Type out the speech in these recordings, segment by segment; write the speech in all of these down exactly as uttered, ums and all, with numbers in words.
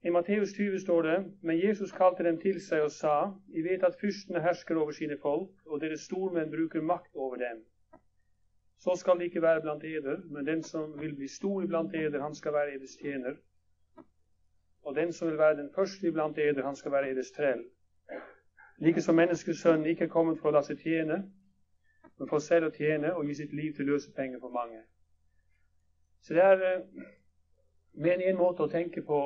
I Matteus tyve står det: Men Jesus kalte dem til seg og sa: I vet at fyrstene hersker over sine folk, og deres stormenn bruker makt over dem. Så skal det ikke være blant eder, men den som vil bli stor blant eder, han skal være eders tjener. Og den som vil være den første blant eder, han skal være eders trell. Like som menneskesønnen ikke er kommet for å la seg tjene, men for selv å tjene og gi sitt liv til løsepenger for mange. Så det er eh, men en måte å tenke på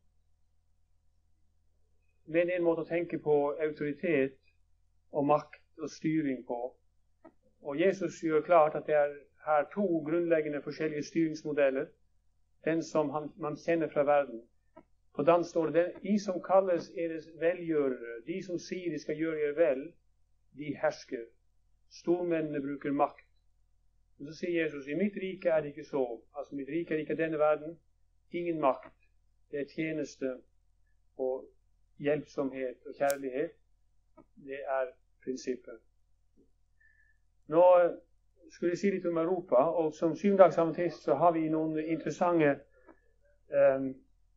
men en måte å tenke på autoritet og makt og styring på. Og Jesus gjør klart at det er her to grunnleggende forskjellige styringsmodeller. Den som han, man kjenner fra verden. På dansk står det: de som kalles deres velgjørere, de som sier de skal gjøre dere vel, de hersker. Stormennene bruker makt. Og så sier Jesus: i mitt rike er det ikke så. Altså mitt rike er ikke denne verden. Ingen makt. Det er tjeneste og hjelpsomhet og kjærlighet. Det er prinsippet. Nå skulle jeg si litt om Europa, og som syvendagsadventist så har vi noen interessante um,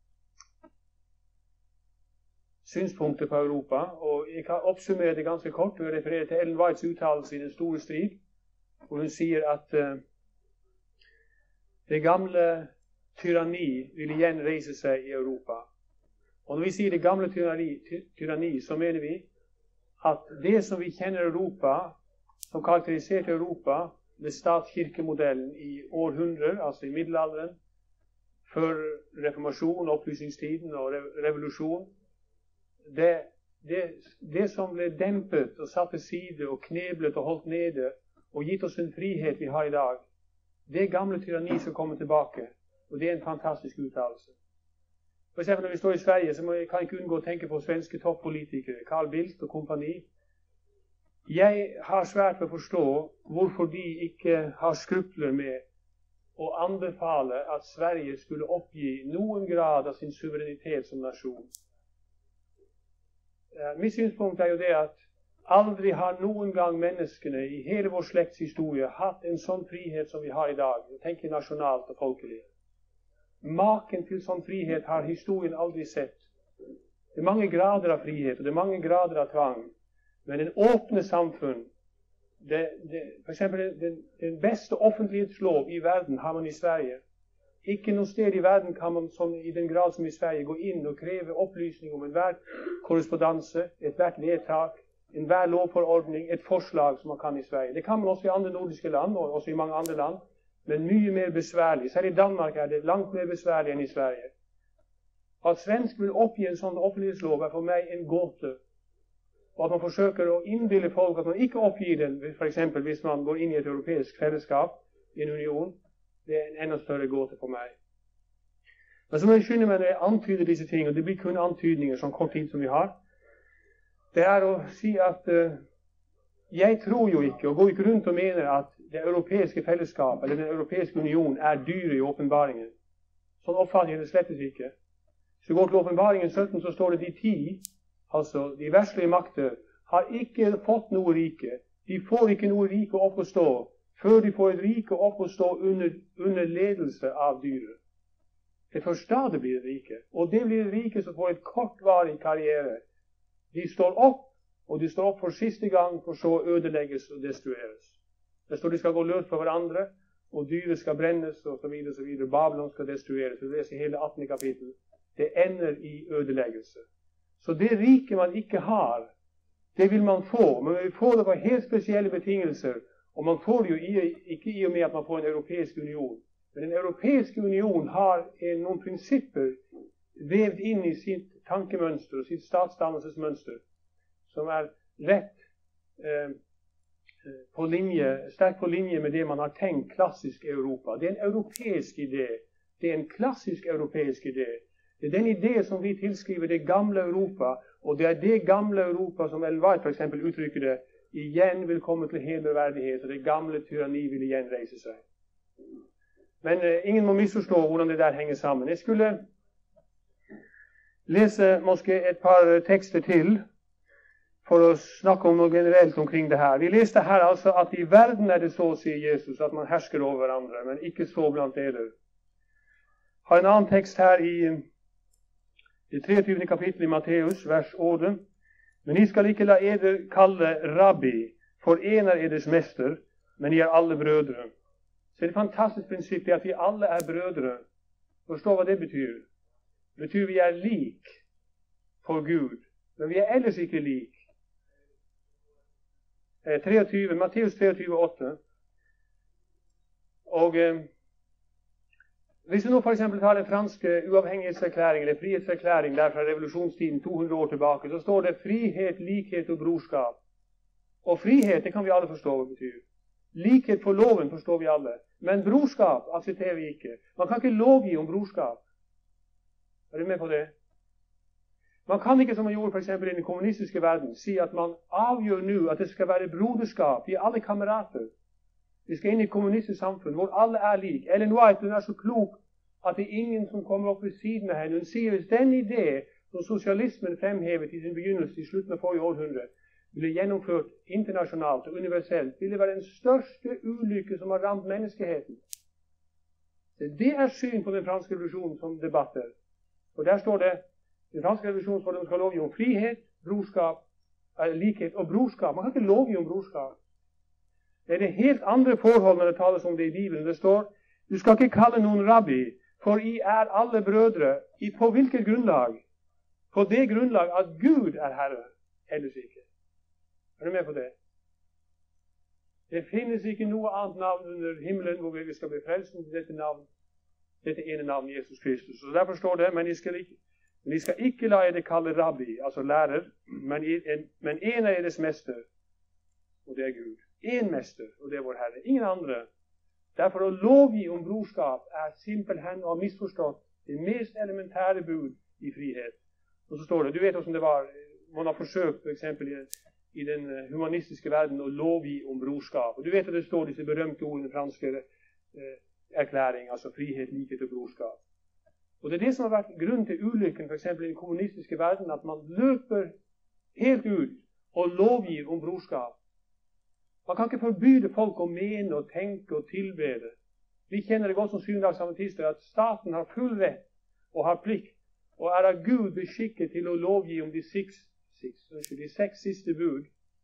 synspunkter på Europa, og jeg kan oppsummere det ganske kort og referere til Ellen Whites uttalelse i Den store strid, hvor hun sier at uh, det gamle tyranni vil igjen reise seg i Europa. Og når vi sier det gamle tyranni, ty tyranni, så mener vi at det som vi kjenner Europa, som karakteriserte Europa med statskirkemodellen i århundrer, altså i middelalderen, før reformasjon, opplysningstiden og revolusjon, det, det, det som ble dempet og satt til side og kneblet og holdt nede og gitt oss en frihet vi har i dag, det gamle tyranni som kommer tilbake. Og det er en fantastisk uttalelse. For eksempel når vi står i Sverige, så må jeg, kan jeg ikke unngå å tenke på svenske toppolitikere, Carl Bildt og kompani. Jeg har svært ved å forstå hvorfor de ikke har skrupler med å anbefale at Sverige skulle oppgi noen grad av sin suverenitet som nasjon. Uh, mitt synspunkt er jo det at aldri har noen gang menneskene i hele vår slekts historie hatt en sånn frihet som vi har i dag. Jeg tenker nasjonalt og folkelig. Maken til sånn frihet har historien aldri sett. Det er mange grader av frihet, og det er mange grader av tvang. Men en åpne samfunn, det, det, for eksempel den, den beste offentlighetslov i verden har man i Sverige. Ikke noe sted i verden kan man som, i den grad som i Sverige gå inn og kreve opplysning om enhver korrespondanse, ethvert vedtak, enhver lovforordning, et forslag som man kan i Sverige. Det kan man også i andre nordiske land, og også i mange andre land, men mye mer besværlig. Selv i Danmark er det langt mer besværlig enn i Sverige. At svensk vil oppgi en sånn offentlighetslov er for meg en gåte. Og at man forsøker å innbille folk at man ikke oppgir den, for eksempel hvis man går inn i et europeisk fellesskap, i en union, det er en enda større gåte for meg. Men så må jeg skynde meg når jeg antyder disse ting, og det blir kun antydninger sånn kort tid som vi har. Det er å si at uh, jeg tror jo ikke, og går ikke rundt og mener at det europeiske fellesskapet, eller den europeiske union, er dyre i åpenbaringen. Sånn oppfatter jeg det slettes ikke. Hvis du går til åpenbaringen sytten, så står det de ti, altså de verslige makter, har ikke fått noe rike. De får ikke noe rike opp å stå, før de får et rike opp å stå under, under ledelse av dyret. Det først da det blir et rike. Og det blir et rike som får et kortvarig karriere. De står opp, og de står opp for siste gang, for så ødelegges og destrueres. Det står de skal gå løs på hverandre, og dyret skal brennes, og så videre, så videre. Babylon skal destrueres. Du leser hele attende kapittel. Det ender i ødeleggelse. Så det rike man ikke har, det vil man få. Men man vil få det på helt spesielle betingelser. Og man får det jo i, ikke i og med at man får en europeisk union. Men den europeiske union har en, noen prinsipper vevd inn i sitt tankemønster og sitt statsdannelsesmønster, som er rett eh, på linje, sterkt på linje med det man har tenkt klassisk i Europa. Det er en europeisk idé. Det er en klassisk europeisk idé. Det er den idé som vi tilskriver det gamle Europa, og det er det gamle Europa som Ellen White for eksempel uttrykker det, igjen vil komme til hele verdighet, og det gamle tyranni vil igjen reise seg. Men uh, ingen må misforstå hvordan det der henger sammen. Jeg skulle lese måske et par tekster til for å snakke om noe generelt omkring det her. Vi leste her altså at i verden er det så, sier Jesus, at man hersker over hverandre, men ikke så blant dere. Har en annen tekst her i det treogtyvende kapittel i Matteus, vers åtte. Men I skal ikke la eder kalle rabbi, for en er eders mester, men I er alle brødre. Så det er et fantastisk prinsipp at vi alle er brødre. Forstå hva det betyr. Det betyr vi er lik for Gud, men vi er ellers ikke lik. Eh, treogtyve, Matteus treogtyve, åtte. Og eh, hvis du nå for eksempel tar den franske uavhengighetserklæring, eller frihetserklæring der fra revolusjonstiden to hundre år tilbake, så står det frihet, likhet og brorskap. Og frihet, det kan vi alle forstå hva det betyr. Likhet for loven forstår vi alle. Men brorskap aksepterer vi ikke. Man kan ikke lovgi om brorskap. Er du med på det? Man kan ikke, som man gjorde for eksempel i den kommunistiske verden, si at man avgjør nå at det skal være broderskap. Vi er alle kamerater. Vi skal inn i et kommunistisk samfunn hvor alle er lik. Ellen White, hun er så klok at det er ingen som kommer opp ved siden av henne. Hun sier hvis den idé som sosialismen fremhevet i sin begynnelse i slutten av forrige århundre, ble gjennomført internasjonalt og universelt, ville være den største ulykke som har ramt menneskeheten. Det er syn på den franske revolusjonen som debatter. Og der står det, den franske revolusjonen står det, man skal lovgi om frihet, brorskap, likhet og brorskap. Man kan ikke lovgi om brorskap. Det er det helt andre forhold når det tales om det i Bibelen. Det står, du skal ikke kalle noen rabbi, for I er alle brødre. I på hvilket grunnlag? På det grunnlag at Gud er Herre, ellers ikke. Er du med på det? Det finnes ikke noe annet navn under himmelen hvor vi skal bli frelst til dette navn, dette ene navn, Jesus Kristus. Så derfor står det, men I skal ikke, men I skal ikke la dere kalle rabbi, altså lærer, men, en, men en er deres mester, og det er Gud. En mester, og det er vår Herre. Ingen andre. Derfor å lovgi om brorskap er simpelthen å ha misforstått det mest elementære bud i frihet. Og så står det, du vet hvordan det var, man har forsøkt for eksempel i, i den humanistiske verden å lovgi om brorskap. Og du vet at det står disse berømte ordene i den franske eh, erklæring, altså frihet, likhet og brorskap. Og det er det som har vært grunn til ulykken for eksempel i den kommunistiske verden, at man løper helt ut og lovgir om brorskap. Man kan ikke forbyde folk å mene og tenke og tilbede. Vi kjenner det godt som syvendagsadventister at staten har full rett og har plikt og er av Gud beskikket til å lovgi om de seks, seks, de seks siste bud.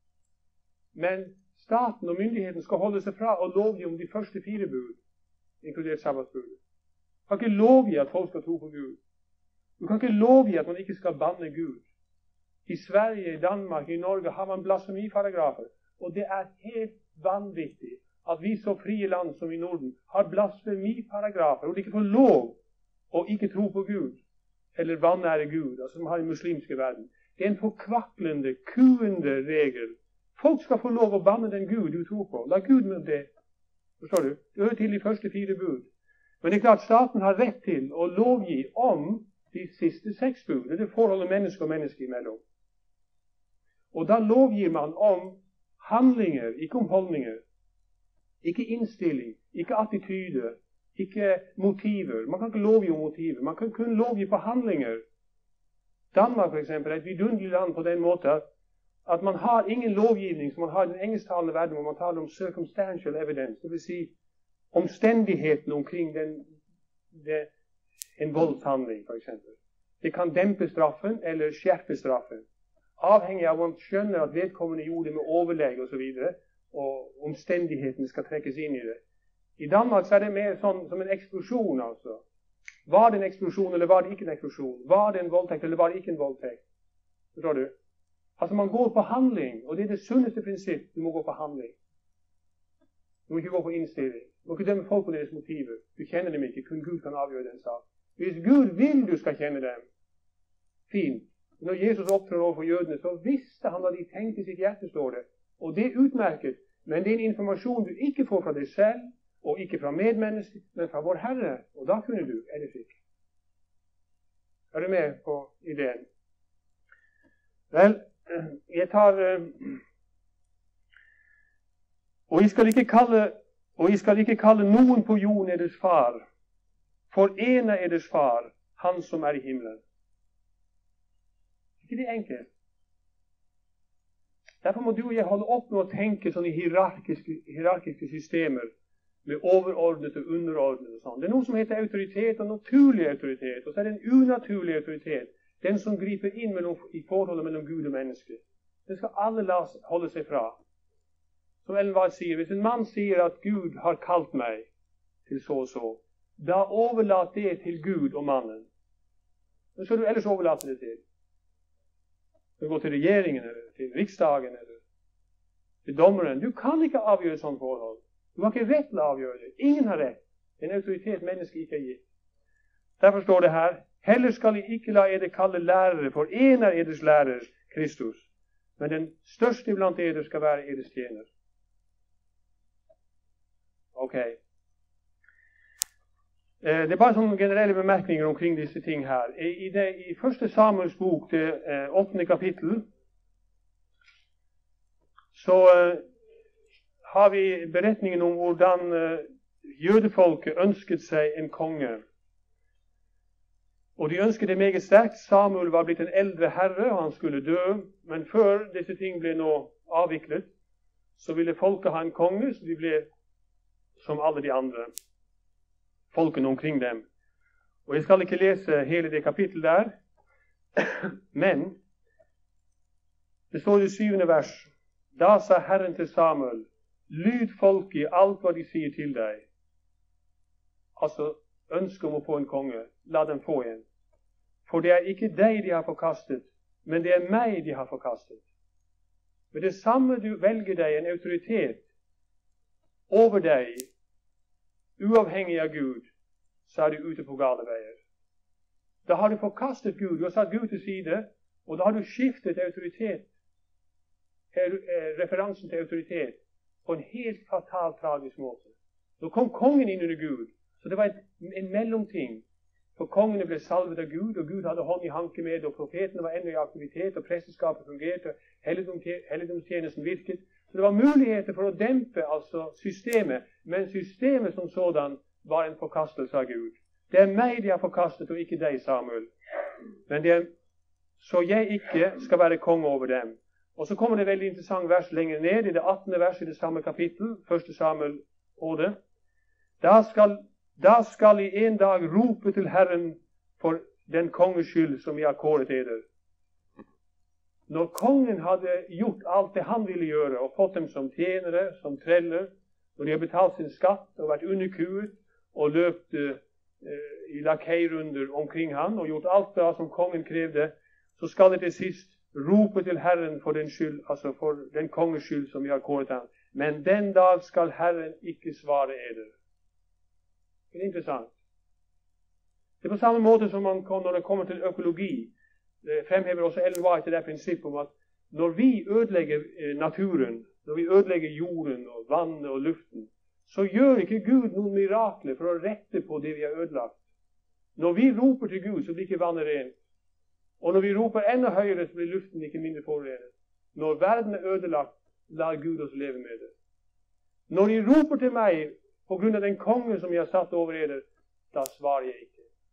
Men staten og myndigheten skal holde seg fra å lovgi om de første fire bud, inkludert sabbatsbudet. Du kan ikke lovgi at folk skal tro på Gud. Du kan ikke lovgi at man ikke skal banne Gud. I Sverige, i Danmark, i Norge har man blasfemiparagrafer. Og det er helt vanvittig at vi så frie land som i Norden har blasfemiparagrafer, og de ikke får lov å ikke tro på Gud, eller vanære Gud, altså som har i muslimske verden. Det er en forkvaklende, kuende regel. Folk skal få lov å banne den Gud du tror på. La Gud med det. Forstår du? Det hører til de første fire bud. Men det er klart staten har rett til å lovgi om de siste seks bud. Det er det forholdet menneske og menneske imellom. Og da lovgir man om handlinger, ikke om holdninger. Ikke innstilling, ikke attityder, ikke motiver. Man kan ikke lovgi om motiver. Man kan kun lovgi på handlinger. Danmark for eksempel er et vidunderlig land på den måten at man har ingen lovgivning som man har i den engelsktalende verden, hvor man taler om circumstantial evidence, det vil si omstendigheten omkring den, det, en voldshandling for eksempel. Det kan dempe straffen eller skjerpe straffen, avhengig av om man skjønner at vedkommende gjorde det med overlegg og så videre, og omstendighetene skal trekkes inn i det. I Danmark så er det mer sånn som en eksplosjon, altså. Var det en eksplosjon, eller var det ikke en eksplosjon? Var det en voldtekt, eller var det ikke en voldtekt? Forstår du? Altså man går på handling, og det er det sunneste prinsipp. Du må gå på handling. Du må ikke gå på innstilling. Du må ikke dømme folk på deres motiver. Du kjenner dem ikke, kun Gud kan avgjøre den sak. Hvis Gud vil du skal kjenne dem, fint. Når Jesus opptrer overfor jødene, så visste han hva de tenkte i sitt hjerte, står det. Og det er utmerket, men det er en informasjon du ikke får fra deg selv, og ikke fra medmennesker, men fra vår Herre. Og da kunne du, ellers ikke. Er du med på ideen? Vel, jeg tar uh, og jeg skal ikke kalle og jeg skal ikke kalle noen på jorden eders far, for en er eders far, han som er i himmelen. Ikke det enkelt? Derfor må du og jeg holde opp med å tenke sånn i hierarkiske, hierarkiske systemer, med overordnet og underordnet og sånn. Det er noe som heter autoritet og naturlig autoritet, og så er det en unaturlig autoritet. den som griper inn mellom, i forholdet mellom Gud og menneske. Det skal alle la holde seg fra. Som Ellen White sier, hvis en mann sier at Gud har kalt meg til så og så, da overlat det til Gud og mannen. Hva skal du ellers overlate det til? Du går til regjeringen, eller til riksdagen, eller til dommeren. Du kan ikke avgjøre sånn forhold. Du har ikke rett til å avgjøre det. Ingen har rett. En autoritet mennesket ikke er gitt. Derfor står det her, heller skal jeg ikke la eder kalle lærere, for en er eders lærer, Kristus. Men den største blant eder skal være eders tjener. Ok. Det er bare sånne generelle bemerkninger omkring disse ting her. I, det, i første Samuels bok, det eh, åttende kapittel, så eh, har vi beretningen om hvordan eh, jødefolket ønsket seg en konge. Og de ønsket det meget sterkt. Samuel var blitt en eldre herre, og han skulle dø. Men før disse ting ble nå avviklet, så ville folket ha en konge, så de ble som alle de andre folkene omkring dem. Og jeg skal ikke lese hele det kapittel der, men det står i det syvende vers, da sa Herren til Samuel, lyd folket i alt hva de sier til deg. Altså, ønske om å få en konge, la dem få en. For det er ikke deg de har forkastet, men det er meg de har forkastet. Med det samme du velger deg en autoritet over deg, uavhengig av Gud, så er du ute på gale veier. Da har du forkastet Gud, du har satt Gud til side, og da har du skiftet autoritet, referansen til autoritet, på en helt fatal, tragisk måte. Så kom kongen inn under Gud, så det var en, en mellomting. For kongene ble salvet av Gud, og Gud hadde hånd i hanke med, og profetene var enda i aktivitet, og presteskapet fungerte, og helligdomstjenesten virket. Så det var muligheter for å dempe altså systemet, men systemet som sådan var en forkastelse av Gud. Det er meg de har forkastet, og ikke deg, Samuel. Men det er, så jeg ikke skal være konge over dem. Og så kommer det veldig interessant vers lenger ned, i det attende vers i det samme kapittel, første Samuel åtte. Da skal, da skal I en dag rope til Herren for den konges skyld som jeg har kåret eder. Når kongen hadde gjort alt det han ville gjøre, og fått dem som tjenere, som treller, når de har betalt sin skatt og vært underkuet, og løpt uh, i lakeirunder omkring han, og gjort alt det som kongen krevde, så skal det til sist rope til Herren for den skyld, altså for den konges skyld som vi har kåret ham. Men den dag skal Herren ikke svare eder. Det er interessant. Det er på samme måte som man kan, når det kommer til økologi, det fremhever også Ellen White det prinsippet om at når vi ødelegger eh, naturen, når vi ødelegger jorden og vannet og luften, så gjør ikke Gud noen mirakler for å rette på det vi har ødelagt. Når vi roper til Gud, så blir ikke vannet rent. Og når vi roper enda høyere, så blir luften ikke mindre forurenet. Når verden er ødelagt, lar Gud oss leve med det. Når de roper til meg på grunn av den konge som jeg har satt over eder, da svarer jeg ikke.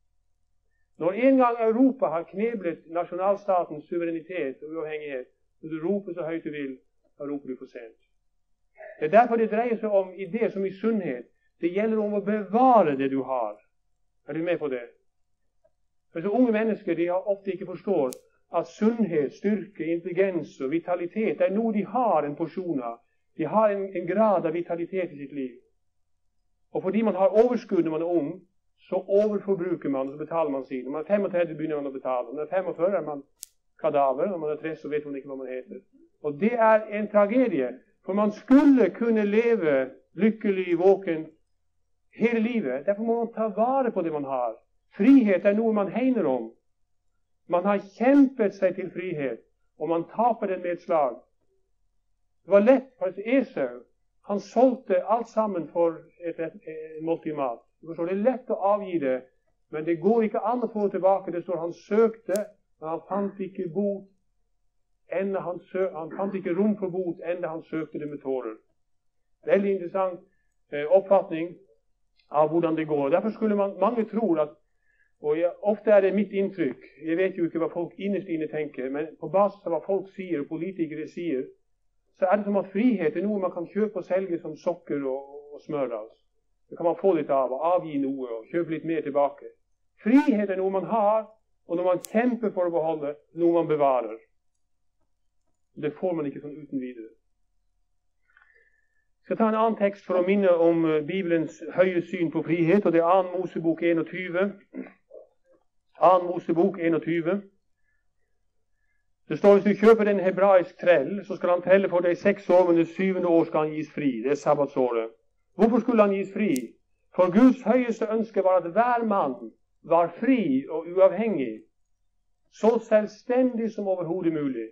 Når en gang Europa har kneblet nasjonalstatens suverenitet og uavhengighet, når du roper så høyt du vil, da roper du for sent. Det er derfor det dreier seg om i det som i sunnhet. Det gjelder om å bevare det du har. Er du med på det? For så unge mennesker de har ofte ikke forstår at sunnhet, styrke, intelligens og vitalitet er noe de har en porsjon av. De har en, en grad av vitalitet i sitt liv. Og fordi man har overskudd når man er ung, så overforbruker man, og så betaler man sin. Når man er femogtredve begynner man å betale. Når man er femogfyrre er man kadaver, når man er tre så vet man ikke hva man heter. Og det er en tragedie, for man skulle kunne leve lykkelig, våken hele livet. Derfor må man ta vare på det man har. Frihet er noe man hegner om. Man har kjempet seg til frihet, og man taper den med et slag. Det var lett for Esau. Han solgte alt sammen for et, et, et måltid mat. Det er lett å avgi det, men det går ikke an å få tilbake. Det står han søkte, men han fant ikke bot, enda han, sø, han fant ikke rom for bot, enda han søkte det med tårer. Veldig interessant eh, oppfatning av hvordan det går. Derfor skulle man, mange tror at, og jeg, ofte er det mitt inntrykk, jeg vet jo ikke hva folk innerst inne tenker, men på basis av hva folk sier, og politikere sier, så er det som at frihet er noe man kan kjøpe og selge som sokker og, og smør av. Det kan man få litt av, og avgi noe, og kjøpe litt mer tilbake. Frihet er noe man har, og når man kjemper for å beholde, noe man bevarer. Det får man ikke sånn uten videre. Jeg skal ta en annen tekst for å minne om Bibelens høye syn på frihet, og det er annen Mosebok enogtyve. annen Mosebok enogtyve. Det står hvis du kjøper en hebraisk trell, så skal han trelle for deg seks år, men det syvende år skal han gis fri. Det er sabbatsåret. Hvorfor skulle han gis fri? For Guds høyeste ønske var at hver mann var fri og uavhengig, så selvstendig som overhodet mulig.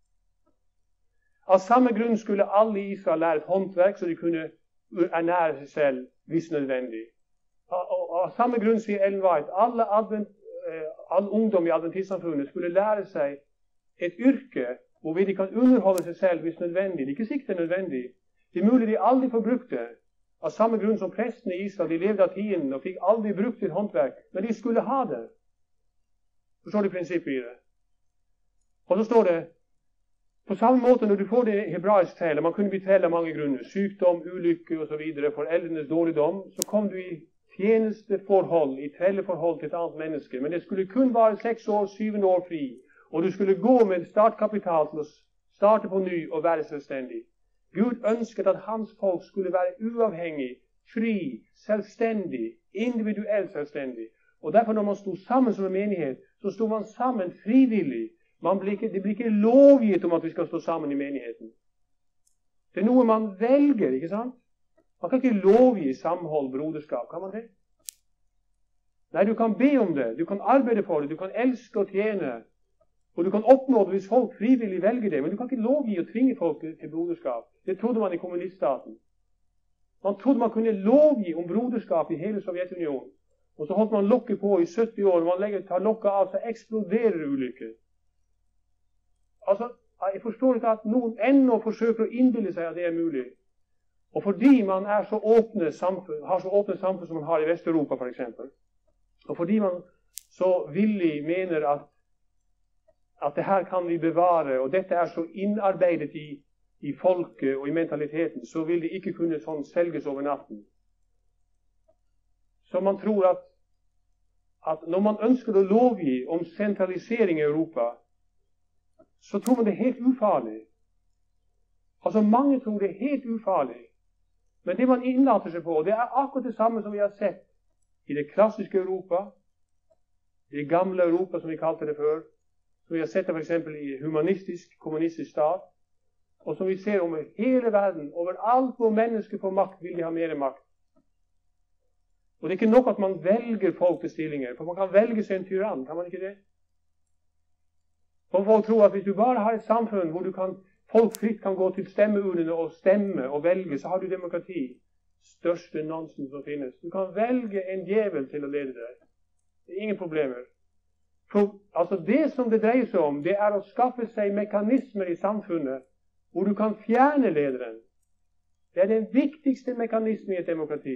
Av samme grunn skulle alle i Israel lære et håndverk, så de kunne ernære seg selv hvis nødvendig. Av, av samme grunn sier Ellen White alle, advent, all ungdom i adventistsamfunnet skulle lære seg et yrke hvor de kan underholde seg selv hvis nødvendig. Det er ikke sikkert det er nødvendig. Det er mulig de aldri får brukt det. Av samme grunn som prestene i Israel, de levde av tiden og fikk aldri brukt et håndverk, men de skulle ha det. Forstår du prinsippet i det? Og så står det, på samme måte når du får det hebraisk trell, man kunne bli trell av mange grunner, sykdom, ulykke og så videre, foreldrenes dårligdom, så kom du i tjenesteforhold, i trelleforhold til et annet menneske, men det skulle kun være seks år, syvende år fri, og du skulle gå med startkapital til å starte på ny og være selvstendig. Gud ønsket at hans folk skulle være uavhengig, fri, selvstendig, individuelt selvstendig. Og derfor når man stod sammen som en menighet, så stod man sammen frivillig. Man blir ikke, det blir ikke lovgitt om at vi skal stå sammen i menigheten. Det er noe man velger, ikke sant? Man kan ikke lovgi samhold, broderskap, kan man det? Nei, du kan be om det, du kan arbeide for det, du kan elske og tjene, og du kan oppnå det hvis folk frivillig velger det, men du kan ikke lovgi og tvinge folk til broderskap. Det trodde man i kommuniststaten. Man trodde man kunne lovgi om broderskap i hele Sovjetunionen, og så holdt man lokket på i sytti år, og man legger, tar lokket av, så eksploderer ulykken. Altså, jeg forstår ikke at noen ennå forsøker å innbille seg at det er mulig. Og fordi man er så åpne samfunn, har så åpne samfunn som man har i Vest-Europa for eksempel, og fordi man så villig mener at, at det her kan vi bevare, og dette er så innarbeidet i, i folket og i mentaliteten, så vil det ikke kunne sånn selges over natten. Så man tror at, at når man ønsker å lovgi om sentralisering i Europa, så tror man det er helt ufarlig. Altså mange tror det er helt ufarlig. Men det man innlater seg på, det er akkurat det samme som vi har sett i det klassiske Europa, det gamle Europa som vi kalte det før, som vi har sett det for eksempel i humanistisk, kommunistisk stat, og som vi ser over hele verden, overalt hvor mennesker får makt, vil de ha mer makt. Og det er ikke nok at man velger folk til stillinger, for man kan velge seg en tyrann, kan man ikke det? For folk tror at hvis du bare har et samfunn hvor du kan, folk fritt kan gå til stemmeurnene og stemme og velge, så har du demokrati. Største nonsens som finnes. Du kan velge en djevel til å lede deg. Det er ingen problemer. For, altså det som det dreier seg om, det er å skaffe seg mekanismer i samfunnet hvor du kan fjerne lederen. Det er den viktigste mekanismen i et demokrati.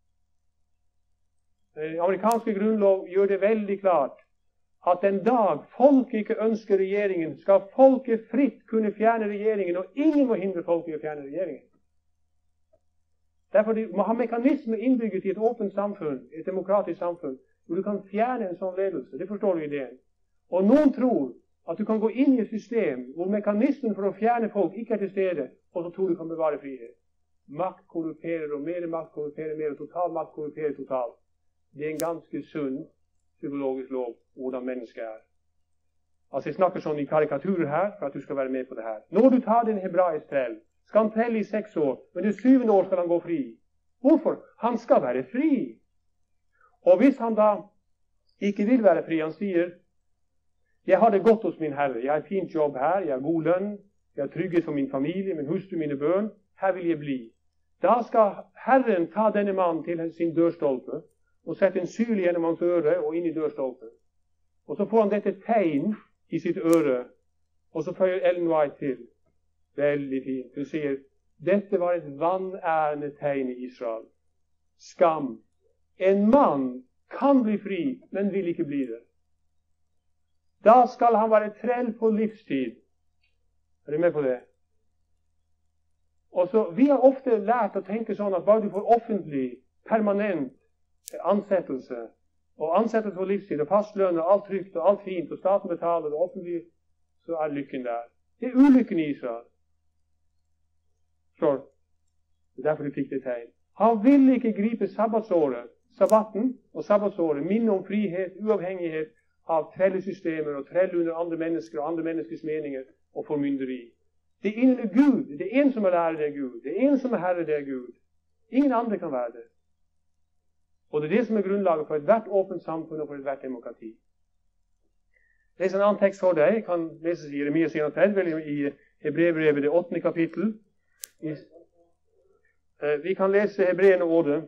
Den amerikanske grunnlov gjør det veldig klart at den dag folket ikke ønsker regjeringen, skal folket fritt kunne fjerne regjeringen, og ingen må hindre folket i å fjerne regjeringen. Derfor må ha mekanismer innbygget i et åpent samfunn, et demokratisk samfunn, hvor du kan fjerne en sånn ledelse. Det forstår du ideen. Og noen tror at du kan gå inn i et system hvor mekanismen for å fjerne folk ikke er til stede, og så tror du kan bevare frihet. Makt korrumperer, og mer makt korrumperer mer, og total makt korrumperer totalt. Det er en ganske sunn psykologisk lov hvordan mennesket er. Altså jeg snakker sånn i karikaturer her for at du skal være med på det her. Når du tar den hebraisk trell, skal han trelle i seks år, men det syvende år skal han gå fri. Hvorfor? Han skal være fri. Og hvis han da ikke vil være fri, han sier, jeg har det godt hos min Herre, jeg har et fint jobb her, jeg har god lønn, jeg har trygghet for min familie, min hustru, mine børn, her vil jeg bli. Da skal Herren ta denne mannen til sin dørstolpe, og sette en syl gjennom hans øre og inn i dørstolpen. Og så får han dette tegn i sitt øre, og så føyer Ellen White til. Veldig fint. Hun sier, dette var et vanærende tegn i Israel. Skam. En mann kan bli fri, men vil ikke bli det. Da skal han være trell på livstid. Er du med på det? Og så, vi har ofte lært å tenke sånn at bare du får offentlig, permanent ansettelse, og ansettelse på livstid, og fast lønn, og alt trygt, og alt fint, og staten betaler det offentlige, så er lykken der. Det er ulykken i Israel. Så, det er derfor du fikk det tegn. Han vil ikke gripe sabbatsåret, sabbaten og sabbatsåret, minne om frihet, uavhengighet av trellesystemer og trell under andre mennesker og andre menneskers meninger og formynderi. Det ene er Gud. Det er en som er lærer, det er Gud. Det er en som er herre, det er Gud. Ingen andre kan være det. Og det er det som er grunnlaget for et hvert åpent samfunn og for et hvert demokrati. Les en annen tekst for deg. Jeg kan lese i Jeremia syttitre, eller i Hebreerbrevet det åttende kapittel. Vi kan lese Hebreerne åtte.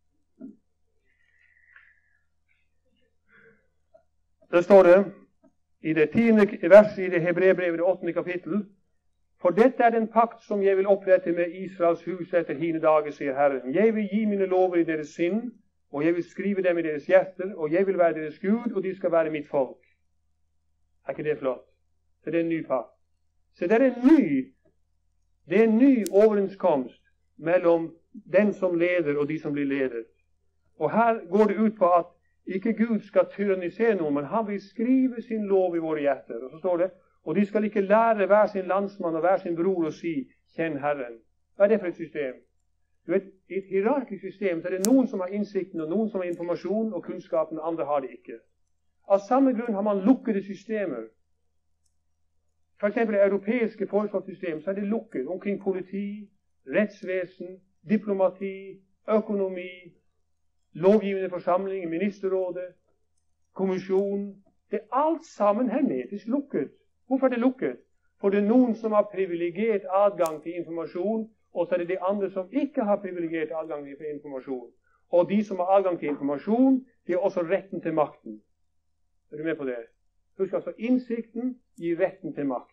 Der står det i det tiende verset i det Hebreerbrevet det åttende kapittel: For dette er den pakt som jeg vil opprette med Israels hus etter hine dager, sier Herren. Jeg vil gi mine lover i deres sinn, og jeg vil skrive dem i deres hjerter, og jeg vil være deres Gud, og de skal være mitt folk. Er ikke det flott? Så det er en ny pakt. Så det er en ny, det er en ny overenskomst mellom den som leder og de som blir ledet. Og her går det ut på at ikke Gud skal tyrannisere noen, men han vil skrive sin lov i våre hjerter. Og så står det, og de skal ikke lære hver sin landsmann og hver sin bror å si, kjenn Herren. Hva er det for et system? Du vet, i et hierarkisk system så er det noen som har innsikten, og noen som har informasjon og kunnskapen, og andre har det ikke. Av samme grunn har man lukkede systemer. For eksempel det europeiske foreslåttssystem, så er det lukket omkring politi, rettsvesen, diplomati, økonomi, lovgivende forsamling, ministerrådet, kommisjon. Det er alt sammen hermetisk lukket. Hvorfor er det lukket? For det er noen som har privilegert adgang til informasjon, og så er det de andre som ikke har privilegert adgang til informasjon. Og de som har adgang til informasjon, de har også retten til makten. Er du med på det? Husk altså, innsikten gir retten til makt.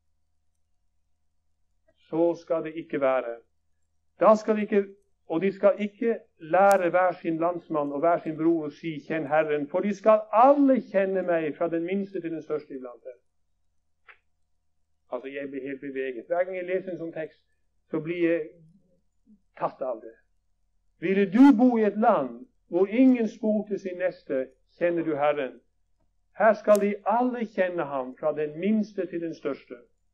Så skal det ikke være. Da skal det ikke, og de skal ikke lære hver sin landsmann og hver sin bror å si, kjenn Herren, for de skal alle kjenne meg fra den minste til den største iblant dem. Altså, jeg blir helt beveget. Hver gang jeg leser en sånn tekst, så blir jeg tatt av det. Ville du bo i et land hvor ingen spor til sin neste, kjenner du Herren? Her skal de alle kjenne ham, fra den minste til den største.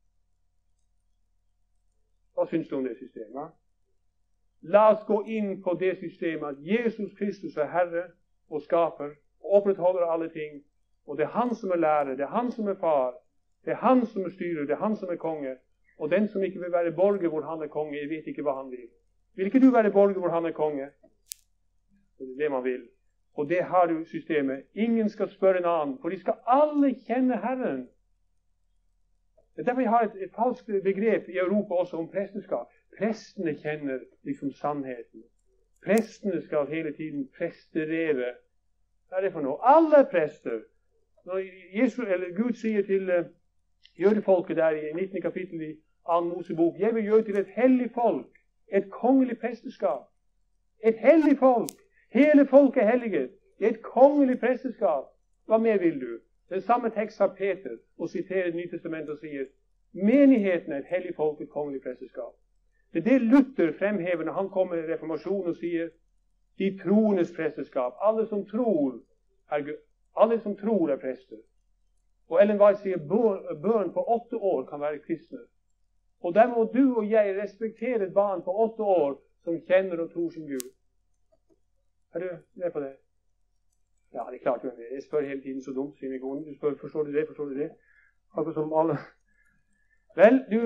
Hva syns du om det systemet? La oss gå inn på det systemet at Jesus Kristus er Herre og skaper og opprettholder alle ting. Og det er han som er lærer, det er han som er far, det er han som er styrer, det er han som er konge. Og den som ikke vil være borger hvor han er konge, jeg vet ikke hva han vil. Vil ikke du være borger hvor han er konge? Det er det man vil. Og det har du systemet. Ingen skal spørre en annen, for de skal alle kjenne Herren. Det er derfor vi har et, et falskt begrep i Europa også om presteskap. Prestene kjenner liksom sannheten. Prestene skal hele tiden presterere. Hva er det for noe? Alle prester. Når Jesus, eller Gud sier til uh, jødefolket der i nittende kapittel i annen Mosebok, jeg vil gjøre til et hellig folk, et kongelig presteskap. Et hellig folk. Hele folket er helliget. Det er et kongelig presteskap. Hva mer vil du? Den samme tekst har Peter og siterer Nye Testamentet og sier menigheten er et hellig folk, et kongelig presteskap. Det er det Luther fremhever når han kommer i reformasjonen og sier de troendes presteskap. Alle som tror er, alle som tror er prester. Og Ellen White sier børn på åtte år kan være kristne. Og der må du og jeg respektere et barn på åtte år som kjenner og tror sin Gud. Er du med på det? Ja, det er klart. Jeg spør hele tiden så dumt, sier min kone. Du spør, forstår du det, forstår du det? Akkurat som alle. Vel, du...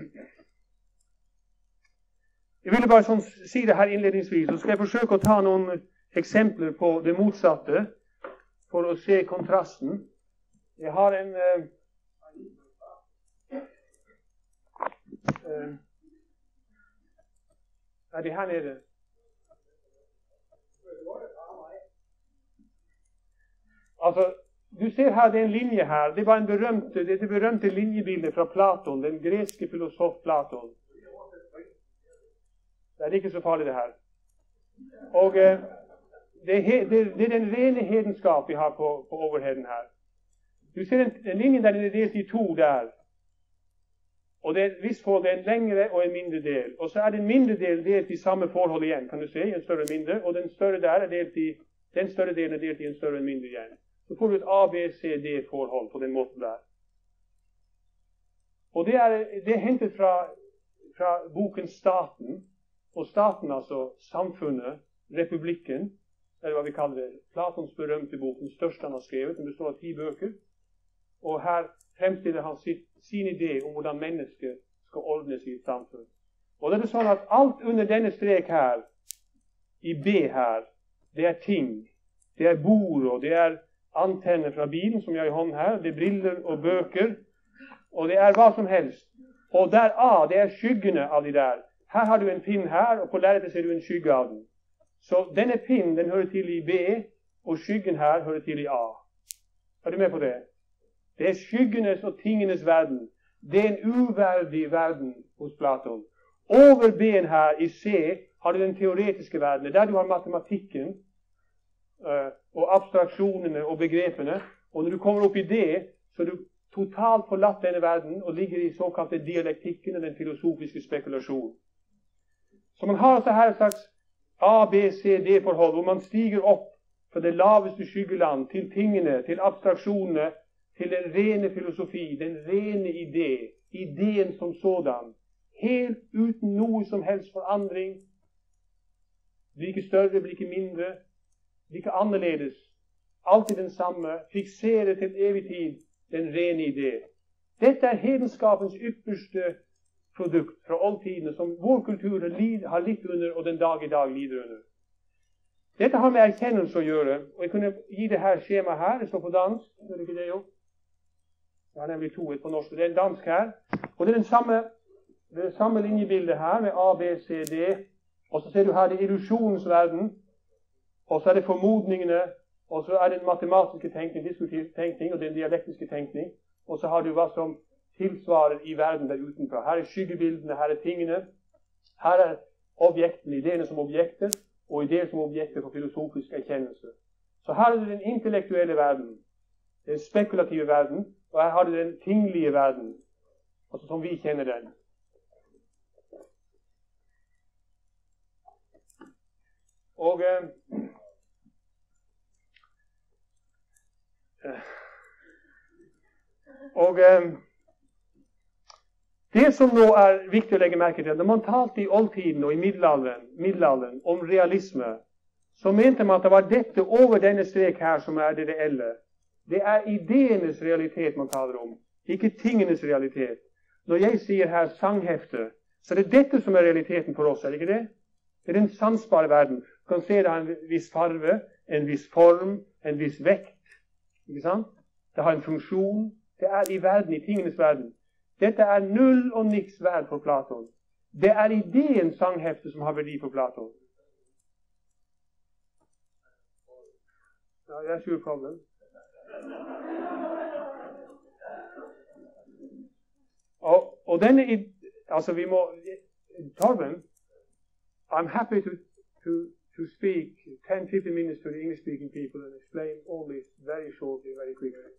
Jeg ville bare sånn si det her innledningsvis, så skal jeg forsøke å ta noen eksempler på det motsatte, for å se kontrasten. Jeg har en... Uh, uh, er det her nede? Altså, du ser her, det er en linje her. Det var en berømte, det er det berømte linjebildet fra Platon, den greske filosof Platon. Det er ikke så farlig det her. Og eh, det, er, det, det er den rene hedenskap vi har på, på overheden her. Du ser en, en linje der den er delt i to der. Og det er et visst forhold, det er en lengre og en mindre del. Og så er den mindre del delt i samme forhold igjen, kan du se, en større og mindre. Og den større der er delt i Den større delen er delt i en større og en mindre igjen. Så får du et A, B, C, D-forhold på den måten der. Og det er, det er hentet fra, fra boken Staten. Og staten, altså samfunnet, republikken, eller hva vi kaller det, Platons berømte bok, den største han har skrevet. Den består av ti bøker. Og her fremstiller han sitt, sin idé om hvordan mennesket skal ordnes i et samfunn. Og det er sånn at alt under denne strek her, i B her, det er ting. Det er bord, og det er antenner fra bilen som jeg har i hånden her. Det er briller og bøker, og det er hva som helst. Og der A, det er skyggene av de der. Her har du en pinn her, og på lerretet ser du en skygge av den. Så denne pinnen, den hører til i B, og skyggen her hører til i A. Er du med på det? Det er skyggenes og tingenes verden. Det er en uverdig verden hos Platon. Over B-en her i C har du den teoretiske verdenen, der du har matematikken uh, og abstraksjonene og begrepene. Og når du kommer opp i D, så er du totalt forlatt denne verden og ligger i såkalte dialektikken og den filosofiske spekulasjonen. Så man har altså her et slags A, B, C, D-forhold, hvor man stiger opp fra det laveste skyggeland til tingene, til abstraksjonene, til den rene filosofi, den rene idé, ideen som sådan, helt uten noe som helst forandring, blir ikke større, blir ikke mindre, blir ikke annerledes, alltid den samme, fiksere til evig tid den rene idé. Dette er hedenskapens ypperste produkt fra oldtidene, som vår kultur har litt under, og den dag i dag lider under. Dette har med erkjennelse å gjøre, og jeg kunne gi det her skjema her, det står på dansk, er det ikke det jo? Jeg har nemlig to et på norsk, det er en dansk her, og det er den samme, det er det samme linjebildet her med A, B, C, D, og så ser du her det illusjonens verden, og så er det formodningene, og så er det den matematiske tenkning, diskutiv tenkning, og den dialektiske tenkning, og så har du hva som tilsvarer i verden der utenfra. Her er skyggebildene, her er tingene, her er objektene, ideene som objekter, og ideer som objekter for filosofisk erkjennelse. Så her er det den intellektuelle verden, den spekulative verden, og her har du den tinglige verden, altså som vi kjenner den. Og eh, og eh, det som nå er viktig å legge merke til, når man talte i oldtiden og i middelalderen, middelalderen om realisme, så mente man at det var dette over denne strek her som er det reelle. Det er ideenes realitet man taler om, ikke tingenes realitet. Når jeg sier her sanghefte, så er det dette som er realiteten for oss, er det ikke det? Det er den sansbare verden. Du kan se det har en viss farve, en viss form, en viss vekt. Ikke sant? Det har en funksjon. Det er i verden, i tingenes verden. Dette er null og niks verd for Platon. Det er ideen sanghefte som har verdi for Platon. Ja, det er sure problem. Og, og denne, altså vi må, Torben, I'm happy to, to, to speak ten to fifteen minutes to the English-speaking people and explain all this very shortly, very quickly.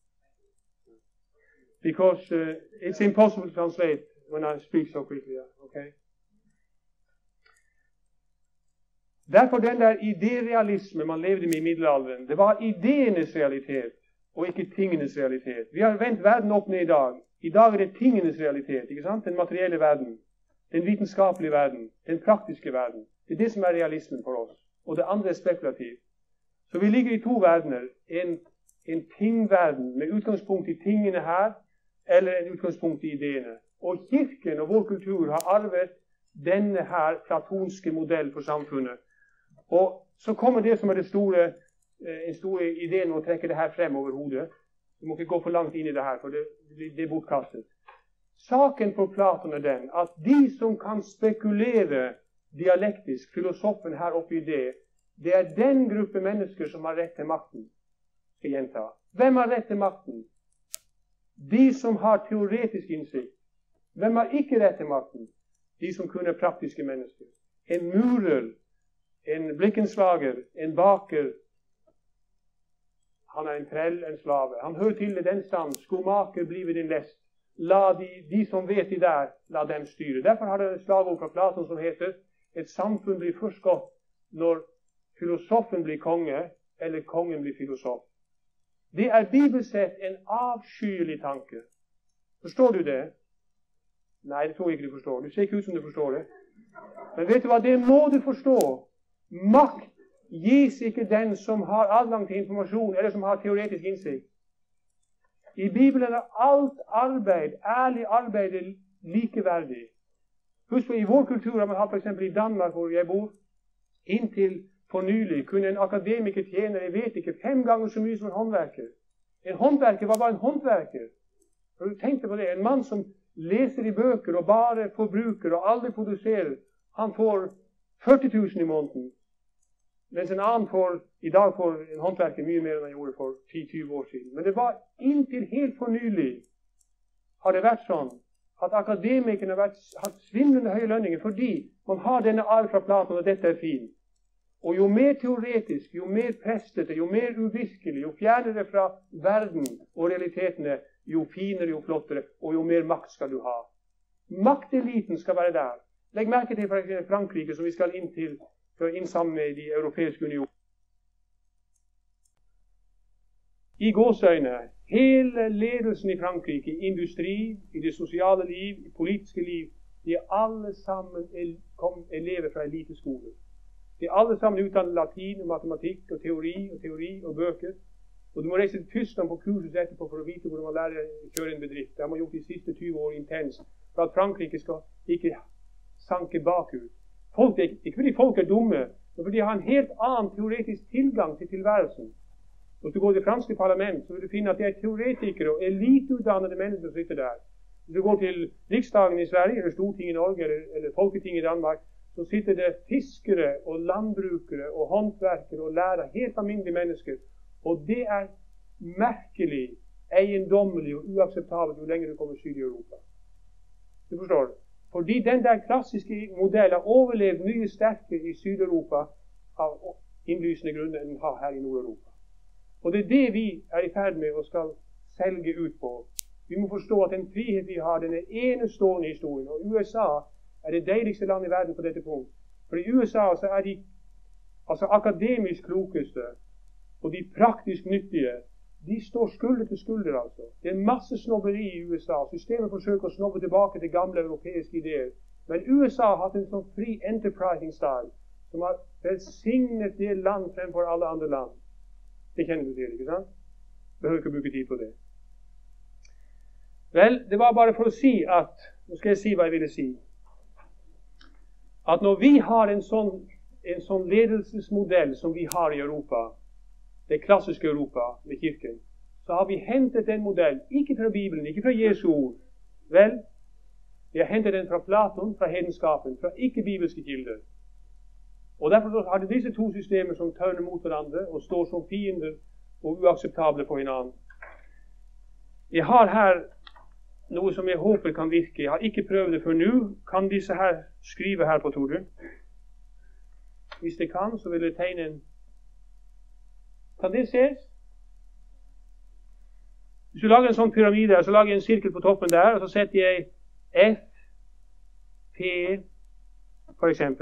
Because uh, it's impossible to translate when I speak so quickly, okay? Derfor den der idérealisme man levde med i middelalderen, det var ideenes realitet, og ikke tingenes realitet. Vi har vendt verden opp ned i dag. I dag er det tingenes realitet, ikke sant? Den materielle verden, den vitenskapelige verden, den praktiske verden. Det er det som er realismen for oss. Og det andre er spekulativt. Så vi ligger i to verdener. En, en tingverden med utgangspunkt i tingene her, eller en utgangspunkt i ideene. Og kirken og vår kultur har arvet denne her platonske modell for samfunnet. Og så kommer det som er det store, eh, en store ideen å trekke det her frem over hodet. Du må ikke gå for langt inn i det her, for det, det er bortkastet. Saken for Platon er den at de som kan spekulere dialektisk, filosofen her oppe i det, det er den gruppe mennesker som har rett til makten. Skal jeg gjenta. Hvem har rett til makten? De som har teoretisk innsikt. Hvem har ikke rett til makten? De som kun er praktiske mennesker. En murer, en blikkenslager, en baker. Han er en trell, en slave. Han hører til i den stand. Skomaker blir ved din lest. La de, de som vet de der, la dem styre. Derfor har det et slagord fra Platon som heter: et samfunn blir først godt når filosofen blir konge, eller kongen blir filosof. Det er bibelsett en avskyelig tanke. Forstår du det? Nei, det tror jeg ikke du forstår. Du ser ikke ut som du forstår det. Men vet du hva, det må du forstå. Makt gis ikke den som har adgang til informasjon, eller som har teoretisk innsikt. I Bibelen er alt arbeid, ærlig arbeid, likeverdig. Husk på, i vår kultur har man hatt, for eksempel i Danmark, hvor jeg bor, inntil for nylig kunne en akademiker tjene, jeg vet ikke, fem ganger så mye som en håndverker. En håndverker var bare en håndverker. Har du tenkt på det? En mann som leser i bøker og bare forbruker og aldri produserer, han får førti tusen i måneden. Mens en annen får, i dag får en håndverker mye mer enn han gjorde for ti til tyve år siden. Men det var inntil helt for nylig har det vært sånn at akademikerne har hatt svimlende høye lønninger fordi man har denne arv fra Platon, og dette er fint. Og jo mer teoretisk, jo mer prestete, jo mer uvirkelig, jo fjernere fra verden og realitetene, jo finere, jo flottere, og jo mer makt skal du ha. Makteliten skal være der. Legg merke til Frankrike, som vi skal inn til for inn sammen med de europeiske unioner. I gåseøyne, hele ledelsen i Frankrike, i industri, i det sosiale liv, i politiske liv, de er alle sammen elever fra eliteskoler. De er alle sammen utdannet latin og matematikk og teori og teori og bøker. Og du må reise til Tyskland på kurset etterpå for å vite hvordan man lærer å kjøre en bedrift. Det har man gjort de siste tyve år intenst, for at Frankrike skal ikke sanke bakut. Folk er, ikke fordi folk er dumme, men fordi de har en helt annen teoretisk tilgang til tilværelsen. Hvis du går til det franske parlament, så vil du finne at det er teoretikere og eliteutdannede mennesker som sitter der. Hvis du går til Riksdagen i Sverige, eller Stortinget i Norge, eller, eller Folketinget i Danmark, så sitter det fiskere og landbrukere og håndverkere og lærere, helt alminnelige mennesker. Og det er merkelig, eiendommelig og uakseptabelt jo lenger du kommer syd i Europa. Du forstår det? Fordi den der klassiske modellen har overlevd mye sterkere i Syd-Europa av innlysende grunner enn den har her i Nord-Europa. Og det er det vi er i ferd med å skal selge ut på. Vi må forstå at den frihet vi har, den er enestående i historien. Og U S A er det deiligste land i verden på dette punkt. For i U S A så er de altså akademisk klokeste og de praktisk nyttige. De står skulder til skulder, altså. Det er masse snobberi i U S A. Systemet forsøker å snobbe tilbake til gamle europeiske ideer. Men U S A har hatt en sånn fri enterprising-style som har velsignet det land fremfor alle andre land. Det kjenner du til, ikke sant? Behøver ikke bruke tid på det. Vel, det var bare for å si at, nå skal jeg si hva jeg ville si, at når vi har en sånn, en sånn ledelsesmodell som vi har i Europa, det klassiske Europa med kirken, så har vi hentet en modell, ikke fra Bibelen, ikke fra Jesu ord. Vel, vi har hentet den fra Platon, fra hedenskapen, fra ikke-bibelske kilder. Og derfor har det disse to systemer som tørner mot hverandre og står som fiender og uakseptable for hverandre. Jeg har her noe som jeg håper kan virke. Jeg har ikke prøvd det for nå. Kan disse her skrive her på, tror du? Hvis det kan, så vil jeg tegne en. Kan det ses? Hvis du lager en sånn pyramide, så lager jeg en sirkel på toppen der, og så setter jeg F, P, for eksempel.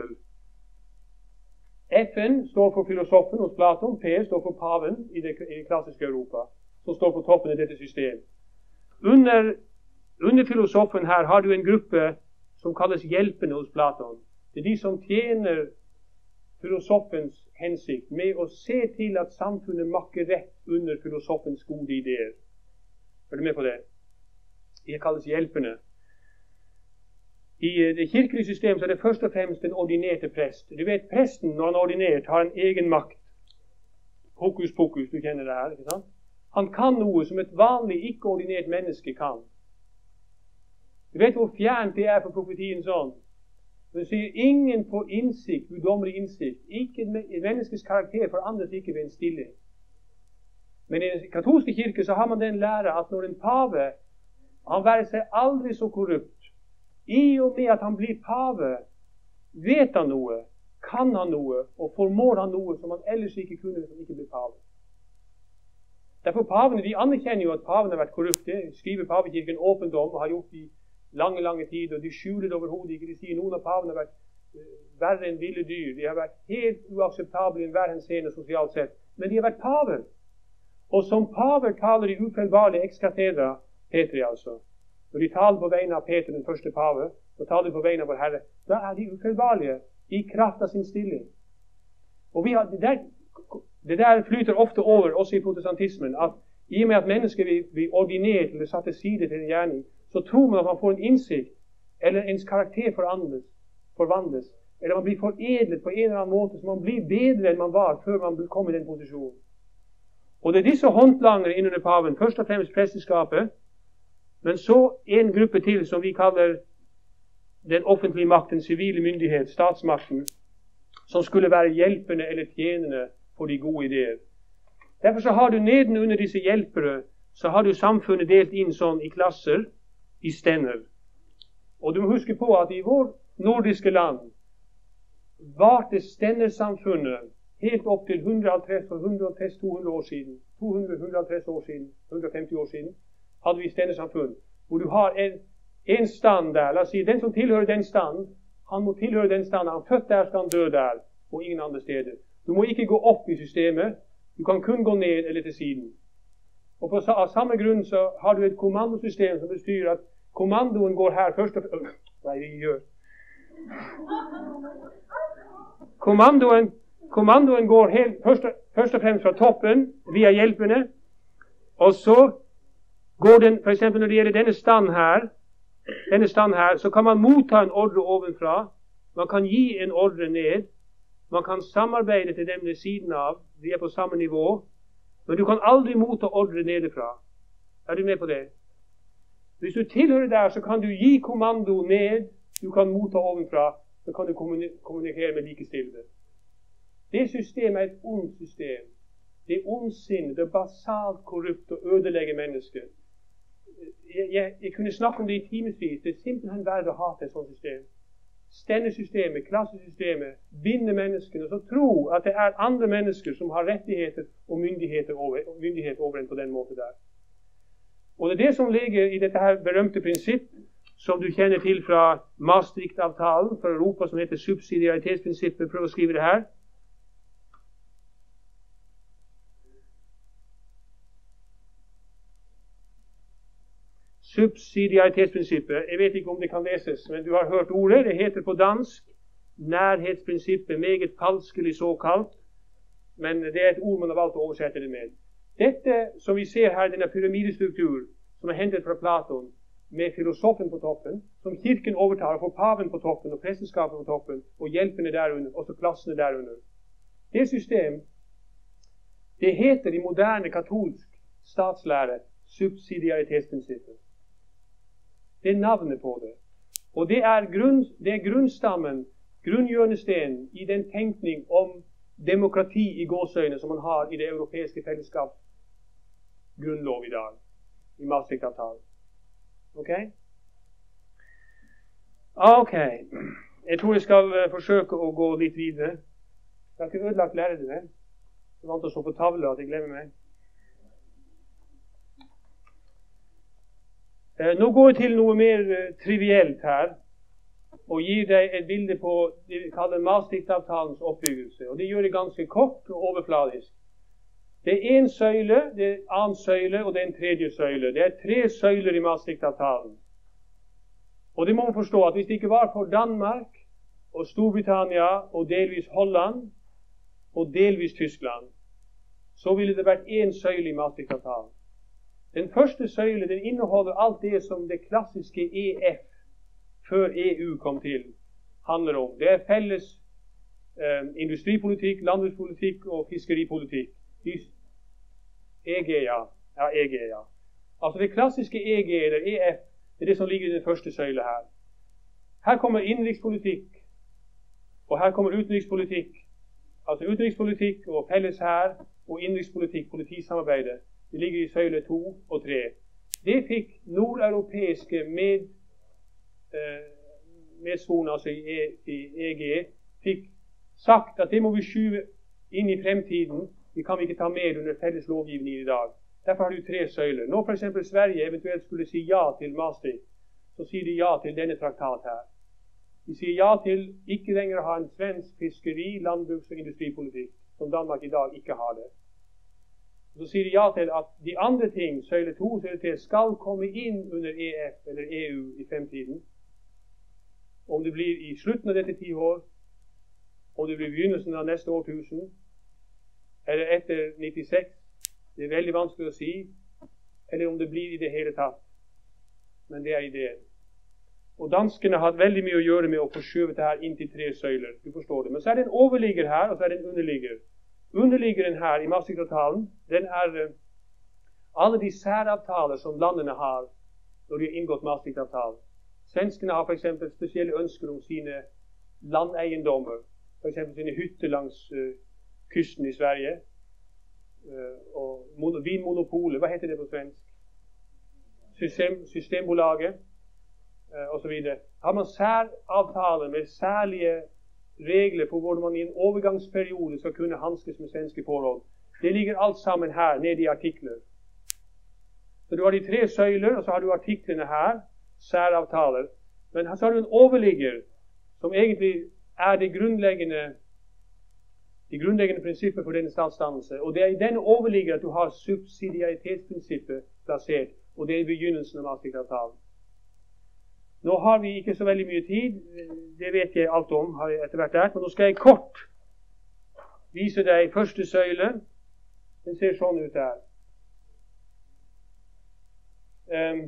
F-en står for filosofen hos Platon, P står for paven i det, i det klassiske Europa, som står på toppen av dette systemet. Under, under filosofen her har du en gruppe som kalles hjelpende hos Platon. Det er de som tjener filosofens hensikt med å se til at samfunnet makker rett under filosofens gode ideer. Er du med på det? De kalles hjelpende. I det kirkelige systemet så er det først og fremst den ordinerte prest. Du vet, presten, når han er ordinert, har en egen makt. Hokus pokus, du kjenner det her, ikke sant? Han kan noe som et vanlig, ikke-ordinert menneske kan. Du vet hvor fjernt det er for profetien sånn. Det sier ingen får innsikt, guddommelig innsikt. Ikke et menneskes karakter forandres ikke ved en stilling. Men i den katolske kirke så har man den lære at når en pave, han være seg aldri så korrupt, i og med at han blir pave, vet han noe, kan han noe, og formår han noe som han ellers ikke kunne hvis han ikke blir pave. Derfor pavene, de anerkjenner jo at pavene har vært korrupte, skriver pavekirken åpent om, og har gjort det i lange, lange tid, og de skjuler det overhodet ikke. De sier noen av pavene har vært verre enn ville dyr. De har vært helt uakseptable i enhver henseende sosialt sett. Men de har vært paver. Og som paver taler de ufeilbarlige ex cathedra Petri, altså. Når de taler på vegne av Peter, den første pave, og taler på vegne av vår Herre, da er de ufeilbarlige i kraft av sin stilling. Og vi har, det, der, det der flyter ofte over også i protestantismen, at i og med at mennesker blir ordinert eller satt til side til en gjerning, så tror man at man får en innsikt, eller ens karakter forandres, forvandles, eller man blir foredlet på en eller annen måte, så man blir bedre enn man var før man kom i den posisjonen. Og det er disse håndlangere innunder paven, først og fremst presteskapet, men så en gruppe til som vi kaller den offentlige makten, sivile myndighet, statsmakten, som skulle være hjelpende eller tjenende for de gode ideer. Derfor så har du nedenunder disse hjelpere, så har du samfunnet delt inn sånn i klasser, i stender. Og du må huske på at i vår nordiske land varte stendersamfunnet helt opp til hundre og halvtreds og hundre og tres, to hundre år siden. to hundre, hundre og halvtreds år siden, hundre og femti år siden hadde vi stendersamfunn, hvor du har en, en stand der. La oss si, den som tilhører den standen, han må tilhøre den standen. Han er født der, skal han dø der, og ingen andre steder. Du må ikke gå opp i systemet, du kan kun gå ned eller til siden. Og på, av samme grunn så har du et kommandosystem som bestyrer at kommandoen går her først og fremst. Hva er det vi gjør? Kommandoen, kommandoen går helt, først, og, først og fremst fra toppen, via hjelpene, og så går den, for eksempel når det gjelder denne stand her, denne stand her, så kan man motta en ordre ovenfra, man kan gi en ordre ned, man kan samarbeide til dem ved siden av, de er på samme nivå, men du kan aldri motta ordre nedefra. Er du med på det? Hvis du tilhører der, så kan du gi kommando ned, du kan motta ovenfra, så kan du kommunikere med likestillede. Det systemet er et ondt system. Det er ondsinnet, det er basalt korrupt og ødelegger mennesker. Jeg, jeg, jeg kunne snakke om det i timesvis. Det er simpelthen verdt å hate et sånt system. Stendesystemet, klassesystemet, binder menneskene, og så tro at det er andre mennesker som har rettigheter og myndigheter over, myndighet over en på den måten der. Og det er det som ligger i dette her berømte prinsipp, som du kjenner til fra Maastricht-avtalen fra Europa, som heter subsidiaritetsprinsippet. Prøv å skrive det her. Subsidiaritetsprinsippet. Jeg vet ikke om det kan leses, men du har hørt ordet. Det heter på dansk nærhetsprinsippet, meget falskelig såkalt, men det er et ord man har valgt å oversette det med. Dette som vi ser her, denne pyramidestruktur, som er hentet fra Platon, med filosofen på toppen, som kirken overtar og får paven på toppen og presteskapet på toppen og hjelpene derunder, og så klassene derunder. Det system, det heter i moderne katolsk statslære subsidiaritetsprinsippet. Det er navnet på det. Og det er, grunn, det er grunnstammen, grunnhjørnestenen i den tenkning om demokrati i gåsøyne som man har i det europeiske fellesskap grunnlov i dag, i Maastricht-avtalen. Ok? Ok. Jeg tror jeg skal uh, forsøke å gå litt videre. Jeg har ikke ødelagt lærerne. Jeg vant å stå på tavle at jeg glemmer meg. Uh, nå går jeg til noe mer uh, trivielt her, og gir deg et bilde på det vi kaller Maastricht-avtalens oppbyggelse. Og det gjør det ganske kort og overfladisk. Det er en søyle, det er en annen søyle, og det er en tredje søyle. Det er tre søyler i Maastricht-avtalen. Og det må man forstå at hvis det ikke var for Danmark og Storbritannia og delvis Holland og delvis Tyskland, så ville det vært en søyle i Maastricht-avtalen. Den første søyle, den inneholder alt det som det klassiske E F før E U kom til, handler om. Det er felles eh, industripolitikk, landbrukspolitikk og fiskeripolitikk. E G, ja. Ja, E G, ja. Altså det klassiske E G, eller E F, det er det som ligger i den første søyle her. Her kommer innenrikspolitikk, og her kommer utenrikspolitikk. Altså utenrikspolitikk og felles hær og innenrikspolitikk, politisamarbeidet. Det ligger i søyle to og tre. Det fikk nordeuropeiske med eh, medsvorne, altså i, e, i E G, fikk sagt at det må vi skyve inn i fremtiden. Vi kan ikke ta med under felles lovgivning i dag. Derfor har du tre søyler. Når for eksempel Sverige eventuelt skulle si ja til Maastricht, så sier de ja til denne traktat her. De sier ja til ikke lenger ha en svensk fiskeri-, landbruks- og industripolitikk, som Danmark i dag ikke har det. Så sier de ja til at de andre ting, søyle to og søyle tre, skal komme inn under E F eller E U i fremtiden. Om det blir i slutten av dette tiår, om det blir begynnelsen av neste årtusen, eller etter nittiseks, det er veldig vanskelig å si, eller om det blir i det hele tatt. Men det er ideen. Og danskene har hatt veldig mye å gjøre med å forskjøve det her inn til tre søyler. Du forstår det. Men så er det en overligger her, og så er det en underligger. Underliggeren her i Maastricht-avtalen, den er uh, alle de særavtaler som landene har når de har inngått Maastricht-avtalen. Svenskene har for eksempel spesielle ønsker om sine landeiendommer, for eksempel sine hytter langs uh, kysten i Sverige, uh, og mon- vinmonopolet, hva heter det på svensk? System, systembolaget, uh, og så videre. Har man særavtaler med særlige regler for hvordan man i en overgangsperiode skal kunne hanskes med svenske forhold. Det ligger alt sammen her, nede i artikler. Så du har de tre søyler, og så har du artiklene her, særavtaler. Men så har du en overligger, som egentlig er det grunnleggende, de grunnleggende prinsippet for denne statsdannelse. Og det er i denne overligger at du har subsidiaritetsprinsippet plassert, og det er begynnelsen av Maastricht-avtalen. Nå har vi ikke så veldig mye tid, det vet jeg alt om, har jeg etter hvert lært, men nå skal jeg kort vise deg første søyle. Den ser sånn ut der. Um,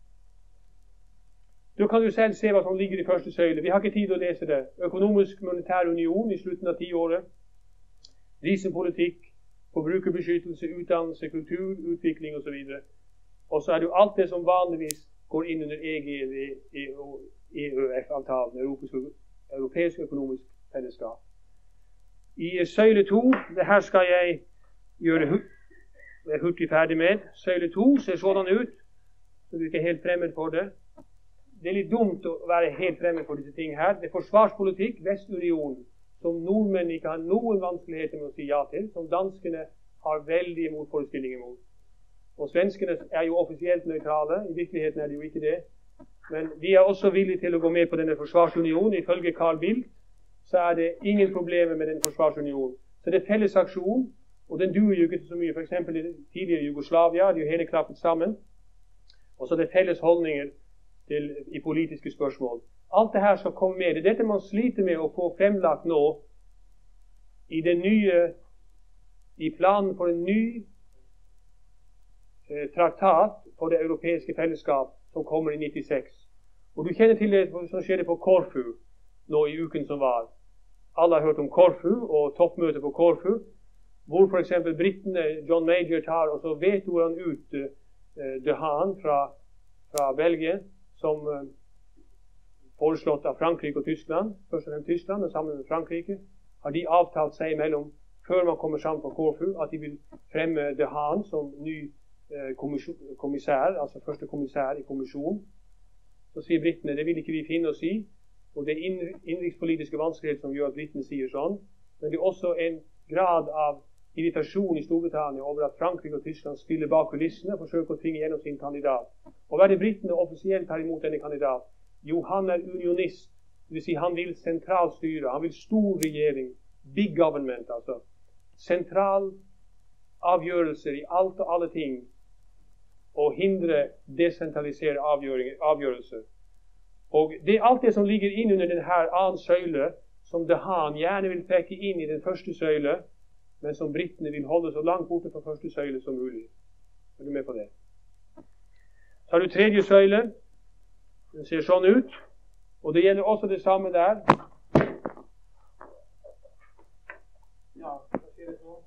du kan jo selv se hva som ligger i første søyle. Vi har ikke tid til å lese det. Økonomisk monetær union i slutten av tiåret. Risenpolitikk, forbrukerbeskyttelse, utdannelse, kultur, utvikling osv. Og så er det jo alt det som vanligvis går inn under E G eller E Ø F-avtalen, Europeisk økonomisk fellesskap. I søyle to, det her skal jeg gjøre hurtig, hurtig ferdig med. Søyle to ser sånn ut, så du ikke er helt fremmed for det. Det er litt dumt å være helt fremmed for disse ting her. Det er forsvarspolitikk, Vestunionen, som nordmenn ikke har noen vanskeligheter med å si ja til, som danskene har veldig motforestillinger mot. Og svenskene er jo offisielt nøytrale, i virkeligheten er det jo ikke det. Men de er også villige til å gå med på denne forsvarsunionen. Ifølge Carl Bildt så er det ingen problemer med den forsvarsunionen. Så det er felles aksjon, og den duer jo ikke så mye. For eksempel i tidligere Jugoslavia, de er jo hele klappet sammen. Og så er det felles holdninger til, i politiske spørsmål. Alt det her skal komme med. Det er dette man sliter med å få fremlagt nå i den nye, i planen for en ny traktat for det europeiske fellesskap som kommer i nittiseks. Og du kjenner til det som skjedde på Korfu nå i uken som var. Alle har hørt om Korfu og toppmøtet på Korfu, hvor for eksempel brittene, John Major, tar og så vetoer han ut uh, De Haan fra, fra Belgia, som uh, foreslått av Frankrike og Tyskland, først og fremst Tyskland, og sammen med Frankrike, har de avtalt seg imellom, før man kommer sammen på Korfu, at de vil fremme De Haan som ny kommissær, altså første kommissær i kommisjonen. Så sier brittene, det vil ikke vi finne oss i, og det er innenrikspolitiske vanskeligheter som gjør at brittene sier sånn, men det er også en grad av irritasjon i Storbritannia over at Frankrike og Tyskland spiller bak kulissene og forsøker å tvinge gjennom sin kandidat. Og hva er det brittene offisielt tar imot denne kandidat? Jo, han er unionist, det vil si han vil sentralstyre, han vil stor regjering, big government, altså sentral avgjørelser i alt og alle ting, og hindre desentralisere avgjørelser. Og det er alt det som ligger inn under denne annen søyle, som De Haan gjerne vil trekke inn i den første søyle, men som brittene vil holde så langt borte fra første søyle som mulig. Er du med på det? Så har du tredje søyle. Den ser sånn ut, og det gjelder også det samme der. Ja, hva ser det sånn?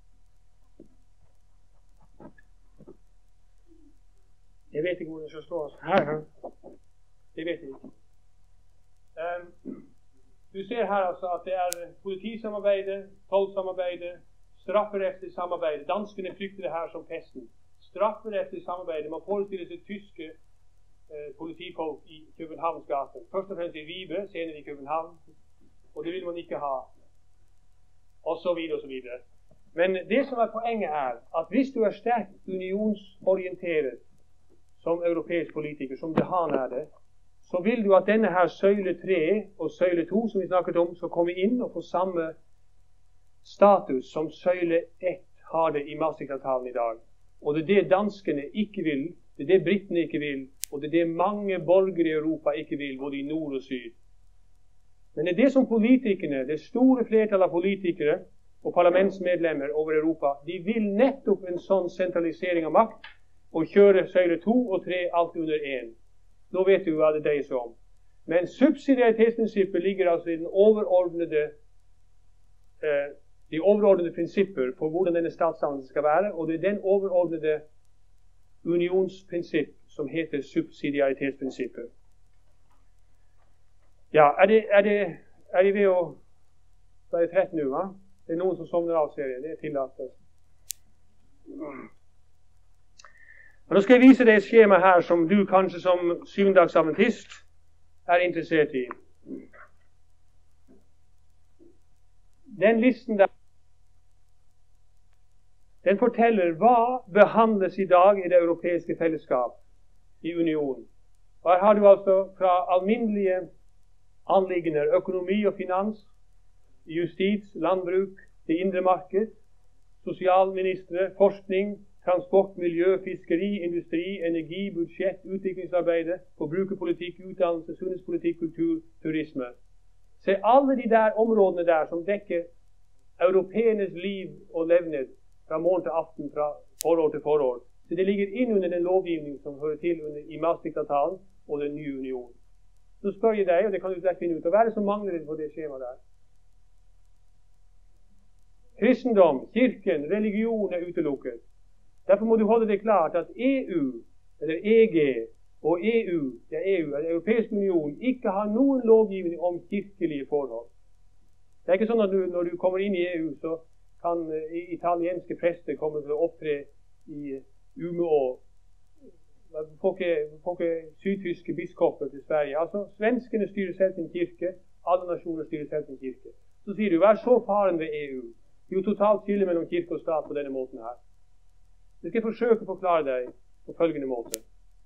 Jeg vet ikke hvor det skal stå. Her, her. Det vet jeg ikke. Um, du ser her altså at det er politisamarbeidet, tollsamarbeidet, strafferettslig samarbeid. Danskene frykter det her som pesten. Strafferettslig samarbeid. Man forestiller seg tyske eh, politifolk i Københavnsgaten. Først og fremst i Vibe, senere i København. Og det vil man ikke ha. Og så videre og så videre. Men det som er poenget er at hvis du er sterkt unionsorienteret som europeisk politiker, som De Haan er det, så vil du at denne her søyle tre og søyle to som vi snakket om, skal komme inn og få samme status som søyle ett har det i Maastricht-avtalen i dag. Og det er det danskene ikke vil, det er det britene ikke vil, og det er det mange borgere i Europa ikke vil, både i nord og syd. Men det er det som politikerne, det store flertallet av politikere og parlamentsmedlemmer over Europa, de vil nettopp en sånn sentralisering av makt, og kjøre søyle to og tre alt under én. Nå vet du hva det dreier seg om. Men subsidiaritetsprinsippet ligger altså i den overordnede, eh, de overordnede prinsipper for hvordan denne statsdannelsen skal være, og det er den overordnede unionsprinsipp som heter subsidiaritetsprinsippet. Ja, er det, er det, er det ved å være trett nå, va? Det er noen som sovner av serien, det er tillatt. Og nå skal jeg vise deg et skjema her som du kanskje som syvendagsadventist er interessert i. Den listen der, den forteller hva behandles i dag i det europeiske fellesskap, i unionen. Her har du altså fra alminnelige anliggender, økonomi og finans, justis, landbruk, det indre marked, sosialministre, forskning, transport, miljø, fiskeri, industri, energi, budsjett, utviklingsarbeid, forbrukerpolitikk, utdannelse, sunnhetspolitikk, kultur, turisme. Se alle de der områdene der som dekker europeenes liv og levned fra morgen til aften, fra forår til forår. Så det ligger inn under den lovgivning som hører til under, i Maastricht-avtalen og den nye unionen. Så spør jeg deg, og det kan du slett finne ut, hva er det som mangler på det skjemaet der? Kristendom, kirken, religion er utelukket. Derfor må du holde det klart at E U, eller E G og E U, ja E U, den europeiske union, ikke har noen lovgivning om kirkelige forhold. Det er ikke sånn at du, når du kommer inn i E U, så kan uh, italienske prester komme til å opptre i Umeå. Du får ikke, får ikke sydtyske biskoper til Sverige. Altså, svenskene styrer selv sin kirke, alle nasjoner styrer selv sin kirke. Så sier du, hva er så faren ved E U? Det er jo totalt skille mellom kirke og stat på denne måten her. Jeg skal forsøke å forklare deg på følgende måte.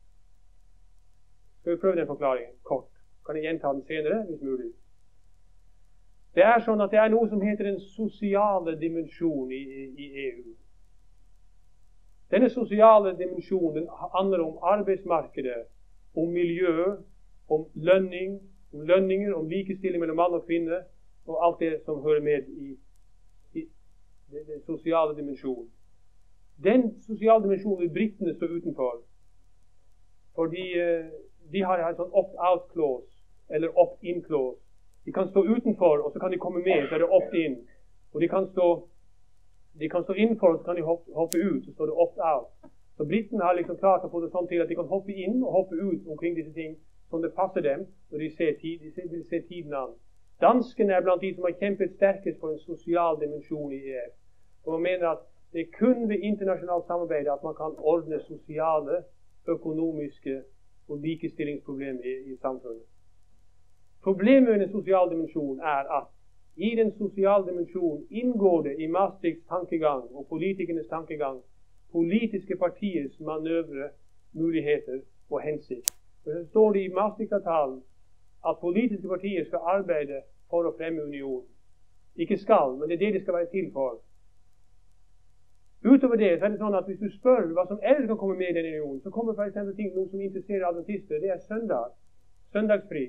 Skal vi prøve den forklaringen kort? Kan jeg gjenta den senere, hvis mulig? Det er sånn at det er noe som heter den sosiale dimensjon i, i E U. Denne sosiale dimensjonen handler om arbeidsmarkedet, om miljø, om lønning, om lønninger, om likestilling mellom mann og kvinne, og alt det som hører med i, i den sosiale dimensjonen. Den sosiale dimensjonen vil britene stå utenfor, fordi uh, de har en sånn opt-out-clause, eller opt-in-clause. De kan stå utenfor, og så kan de komme med, så er det opt-in. Og de kan stå, de kan stå innenfor, og så kan de hoppe, hoppe ut, så står det opt-out. Så britene har liksom klart å få det sånn til at de kan hoppe inn og hoppe ut omkring disse ting, som det passer dem, når de ser, tid, de ser, de ser tiden an. Danskene er blant de som har kjempet sterkest for en sosial dimensjon i E F. Og man mener at det er kun ved internasjonalt samarbeid at man kan ordne sosiale, økonomiske og likestillingsproblemer i, i samfunnet. Problemet med den sosiale dimensjonen er at i den sosiale dimensjonen inngår det i Maastrichts tankegang og politikernes tankegang politiske partiers manøvre, muligheter og hensikt. For det står det i Maastricht-avtalen at politiske partier skal arbeide for å fremme unionen. Ikke skal, men det er det de skal være til for. Utover det så er det sånn at hvis du spør hva som ellers kan komme med i denne unionen, så kommer for eksempel ting noe som interesserer adventister. Det er søndag. Søndagsfri.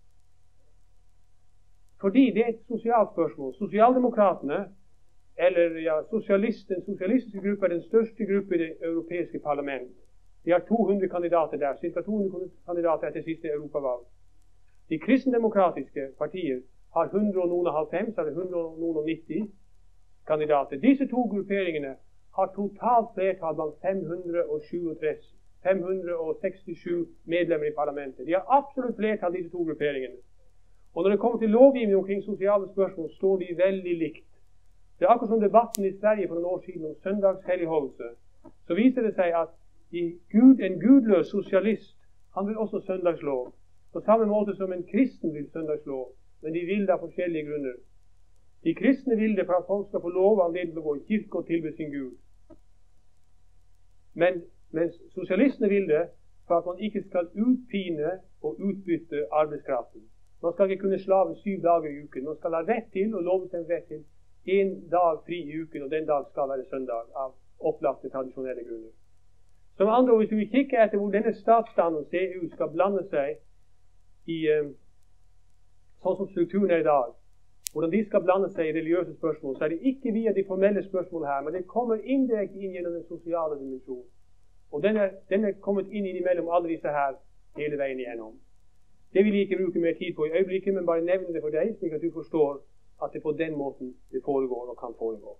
Fordi det er et sosialt spørsmål. Sosialdemokratene, eller ja, sosialist, den sosialistiske gruppe er den største gruppe i det europeiske parlament. De har to hundre kandidater der, ca. to hundre kandidater etter siste europavalg. De kristendemokratiske partier har hundre og noen og halvfems, eller hundre og noen og nitti kandidater. Disse to grupperingene har totalt flertall blant fem hundre og tjuetre, fem hundre og sekstisju medlemmer i parlamentet. De har absolutt flertall, disse to grupperingene. Og når det kommer til lovgivning omkring sosiale spørsmål, står de veldig likt. Det er akkurat som debatten i Sverige for noen år siden om søndagshelligholdelse. Så viser det seg at Gud, en gudløs sosialist, han vil også søndagslov. På samme måte som en kristen vil søndagslov, men de vil det av forskjellige grunner. De kristne vil det for at folk skal få lov av anledning til å gå i kirke og tilbe sin Gud. Men, mens sosialistene vil det for at man ikke skal utpine og utbytte arbeidskraften. Man skal ikke kunne slave syv dager i uken. Man skal ha rett til, og lovbestemt rett til, en dag fri i uken, og den dag skal være søndag, av opplagte tradisjonelle grunner. Som andre ord, hvis vi kikker etter hvor denne statsstanden C U skal blande seg i, um, sånn som strukturen er i dag, hvordan de skal blande seg i religiøse spørsmål, så er det ikke via de formelle spørsmål her, men det kommer indirekte inn gjennom den sosiale dimensjonen. Og den er, den er kommet inn innimellom alle disse her hele veien igjennom. Det vil jeg ikke bruke mer tid på i øyeblikket, men bare nevne det for deg, slik at du forstår at det på den måten det foregår og kan foregå.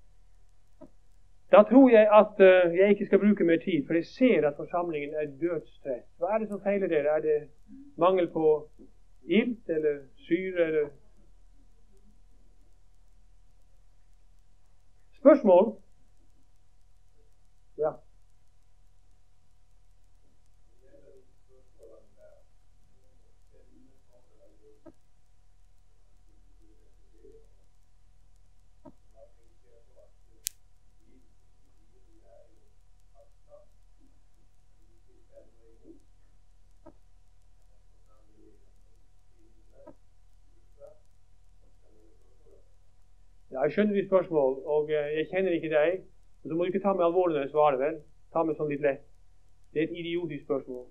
Da tror jeg at uh, jeg ikke skal bruke mer tid, for jeg ser at forsamlingen er dødstrett. Hva er det som feiler dere? Er det mangel på ilt eller syre eller spørsmål? Ja. Ja, jeg skjønner ditt spørsmål, og uh, jeg kjenner ikke deg, og så må du ikke ta med alvorlig når jeg svarer, vel? Ta med sånn litt lett. Det er et idiotisk spørsmål.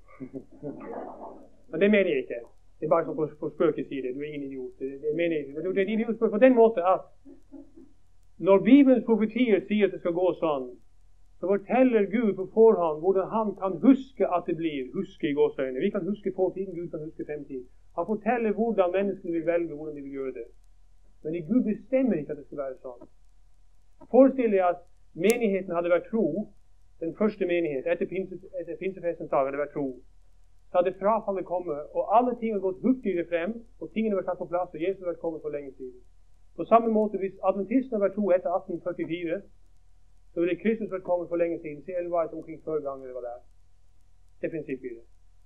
Men det mener jeg ikke. Det er bare sånn på, på spøkeside. Du er ingen idiot. Det, det mener jeg ikke. Men det er et idiotisk spørsmål på den måte at når Bibelens profetier sier at det skal gå sånn, så forteller Gud på forhånd hvordan han kan huske at det blir. Huske i gåsøyne. Vi kan huske fortiden, Gud kan huske fremtiden. Han forteller hvordan menneskene vil velge, hvordan de vil gjøre det. Men Gud bestemmer ikke at det skal være sånn. Forestill deg at menigheten hadde vært tro, den første menighet, etter, pinse, etter pinsefestens dag hadde vært tro. Så hadde frafallet kommet, og alle ting hadde gått hurtigere frem, og tingene var tatt på plass, og Jesus hadde vært kommet for lenge siden. På samme måte, hvis adventisten hadde vært tro etter atten førtifire, så ville Kristus vært kommet for lenge siden. Se Ellen White omkring før ganger det var der. Det er prinsippet.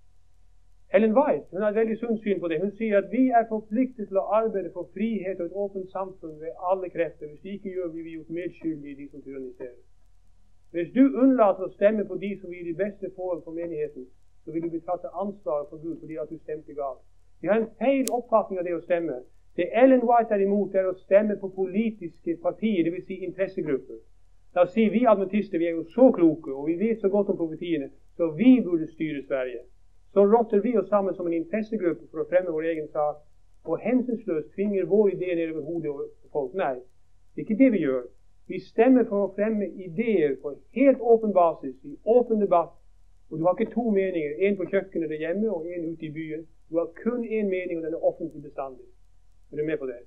Ellen White, hun har et veldig sunt syn på det. Hun sier at vi er forpliktet til å arbeide for frihet og et åpent samfunn ved alle krefter. Hvis de ikke gjør, blir vi gjort medskyldige i de som tyranniserer. Hvis du unnlater å stemme på de som gir de beste forhold for menigheten, så vil du bli tatt til ansvar for Gud fordi at du stemte galt. Vi har en feil oppfatning av det å stemme. Det Ellen White er imot, er å stemme på politiske partier, det vil si interessegrupper. Da sier vi adventister, vi er jo så kloke, og vi vet så godt om profetiene, så vi burde styre Sverige. Så rotter vi oss sammen som en interessegruppe for å fremme vår egen sak, og hensynsløst tvinger vår idé ned over hodet på folk. Nei, det er ikke det vi gjør. Vi stemmer for å fremme ideer på helt åpen basis, i åpen debatt, og du har ikke to meninger, en på kjøkkenet der hjemme og en ute i byen. Du har kun en mening, og den er offentlig bestandig. Er du med på det?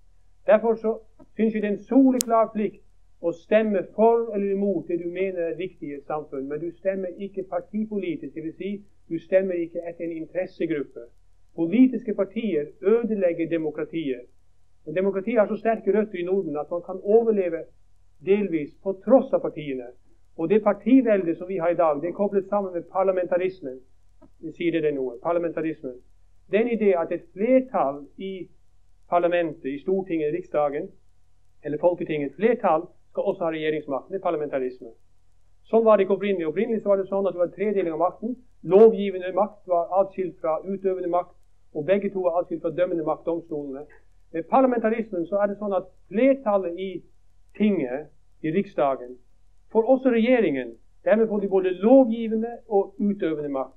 Derfor så synes jeg det er en soleklar plikt å stemme for eller imot det du mener er riktig i et samfunn, men du stemmer ikke partipolitisk, det vil si, du stemmer ikke etter en interessegruppe. Politiske partier ødelegger demokratiet. Men demokratiet har så sterke røtter i Norden at man kan overleve delvis på tross av partiene. Og det partiveldet som vi har i dag, det er koblet sammen med parlamentarismen. Det sier det noe. Parlamentarismen. Den idé at et flertall i parlamentet, i Stortinget, Riksdagen, eller Folketinget, flertall skal også ha regjeringsmakten. Det er parlamentarisme. Sånn var det ikke opprinnelig. Opprinnelig så var det sånn at det var en tredeling av makten. Lovgivende makt var atskilt fra utøvende makt, og begge to var atskilt fra dømmende makt, domstolene. Med parlamentarismen så er det sånn at flertallet i tinget, i Riksdagen, får også regjeringen. Dermed får de både lovgivende og utøvende makt.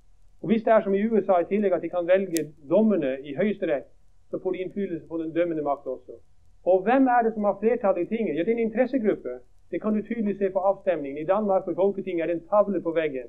Og hvis det er som i U S A i tillegg at de kan velge dommerne i høyesterett, så får de innflytelse på den dømmende makt også. Og hvem er det som har flertallet i tinget? Ja, det er en interessegruppe. Det kan du tydelig se på avstemningen. I Danmark på Folketinget er det en tavle på veggen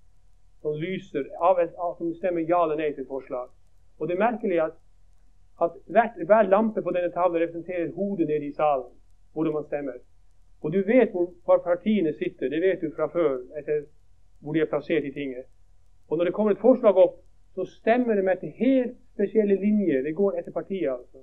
som lyser av, av som stemmer ja eller nei til forslag. Og det er merkelig at, at hver, hver lampe på denne tavlen representerer hodet nede i salen, hvor man stemmer. Og du vet hvor, hvor partiene sitter, det vet du fra før, etter hvor de er plassert i tinget. Og når det kommer et forslag opp, så stemmer de etter helt spesielle linjer. Det går etter partiet, altså.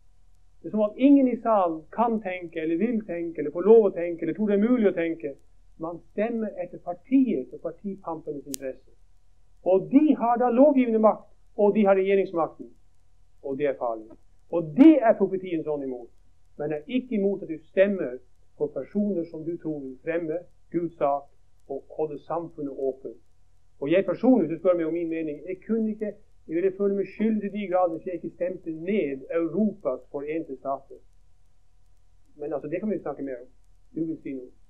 Det er som at ingen i salen kan tenke, eller vil tenke, eller får lov å tenke, eller tror det er mulig å tenke. Man stemmer etter partiet og partipampenes interesse. Og de har da lovgivende makt, og de har regjeringsmakten. Og det er farlig. Og det er profetien sånn imot. Men er ikke imot at du stemmer for personer som du tror vil fremme Guds sak og holde samfunnet åpent. Og jeg personlig, hvis du spør meg om min mening, jeg kunne ikke, jeg ville føle meg skyldig til de grader hvis jeg ikke stemte ned Europas forente stater. Men altså, det kan vi snakke mer om. Du vil si noe.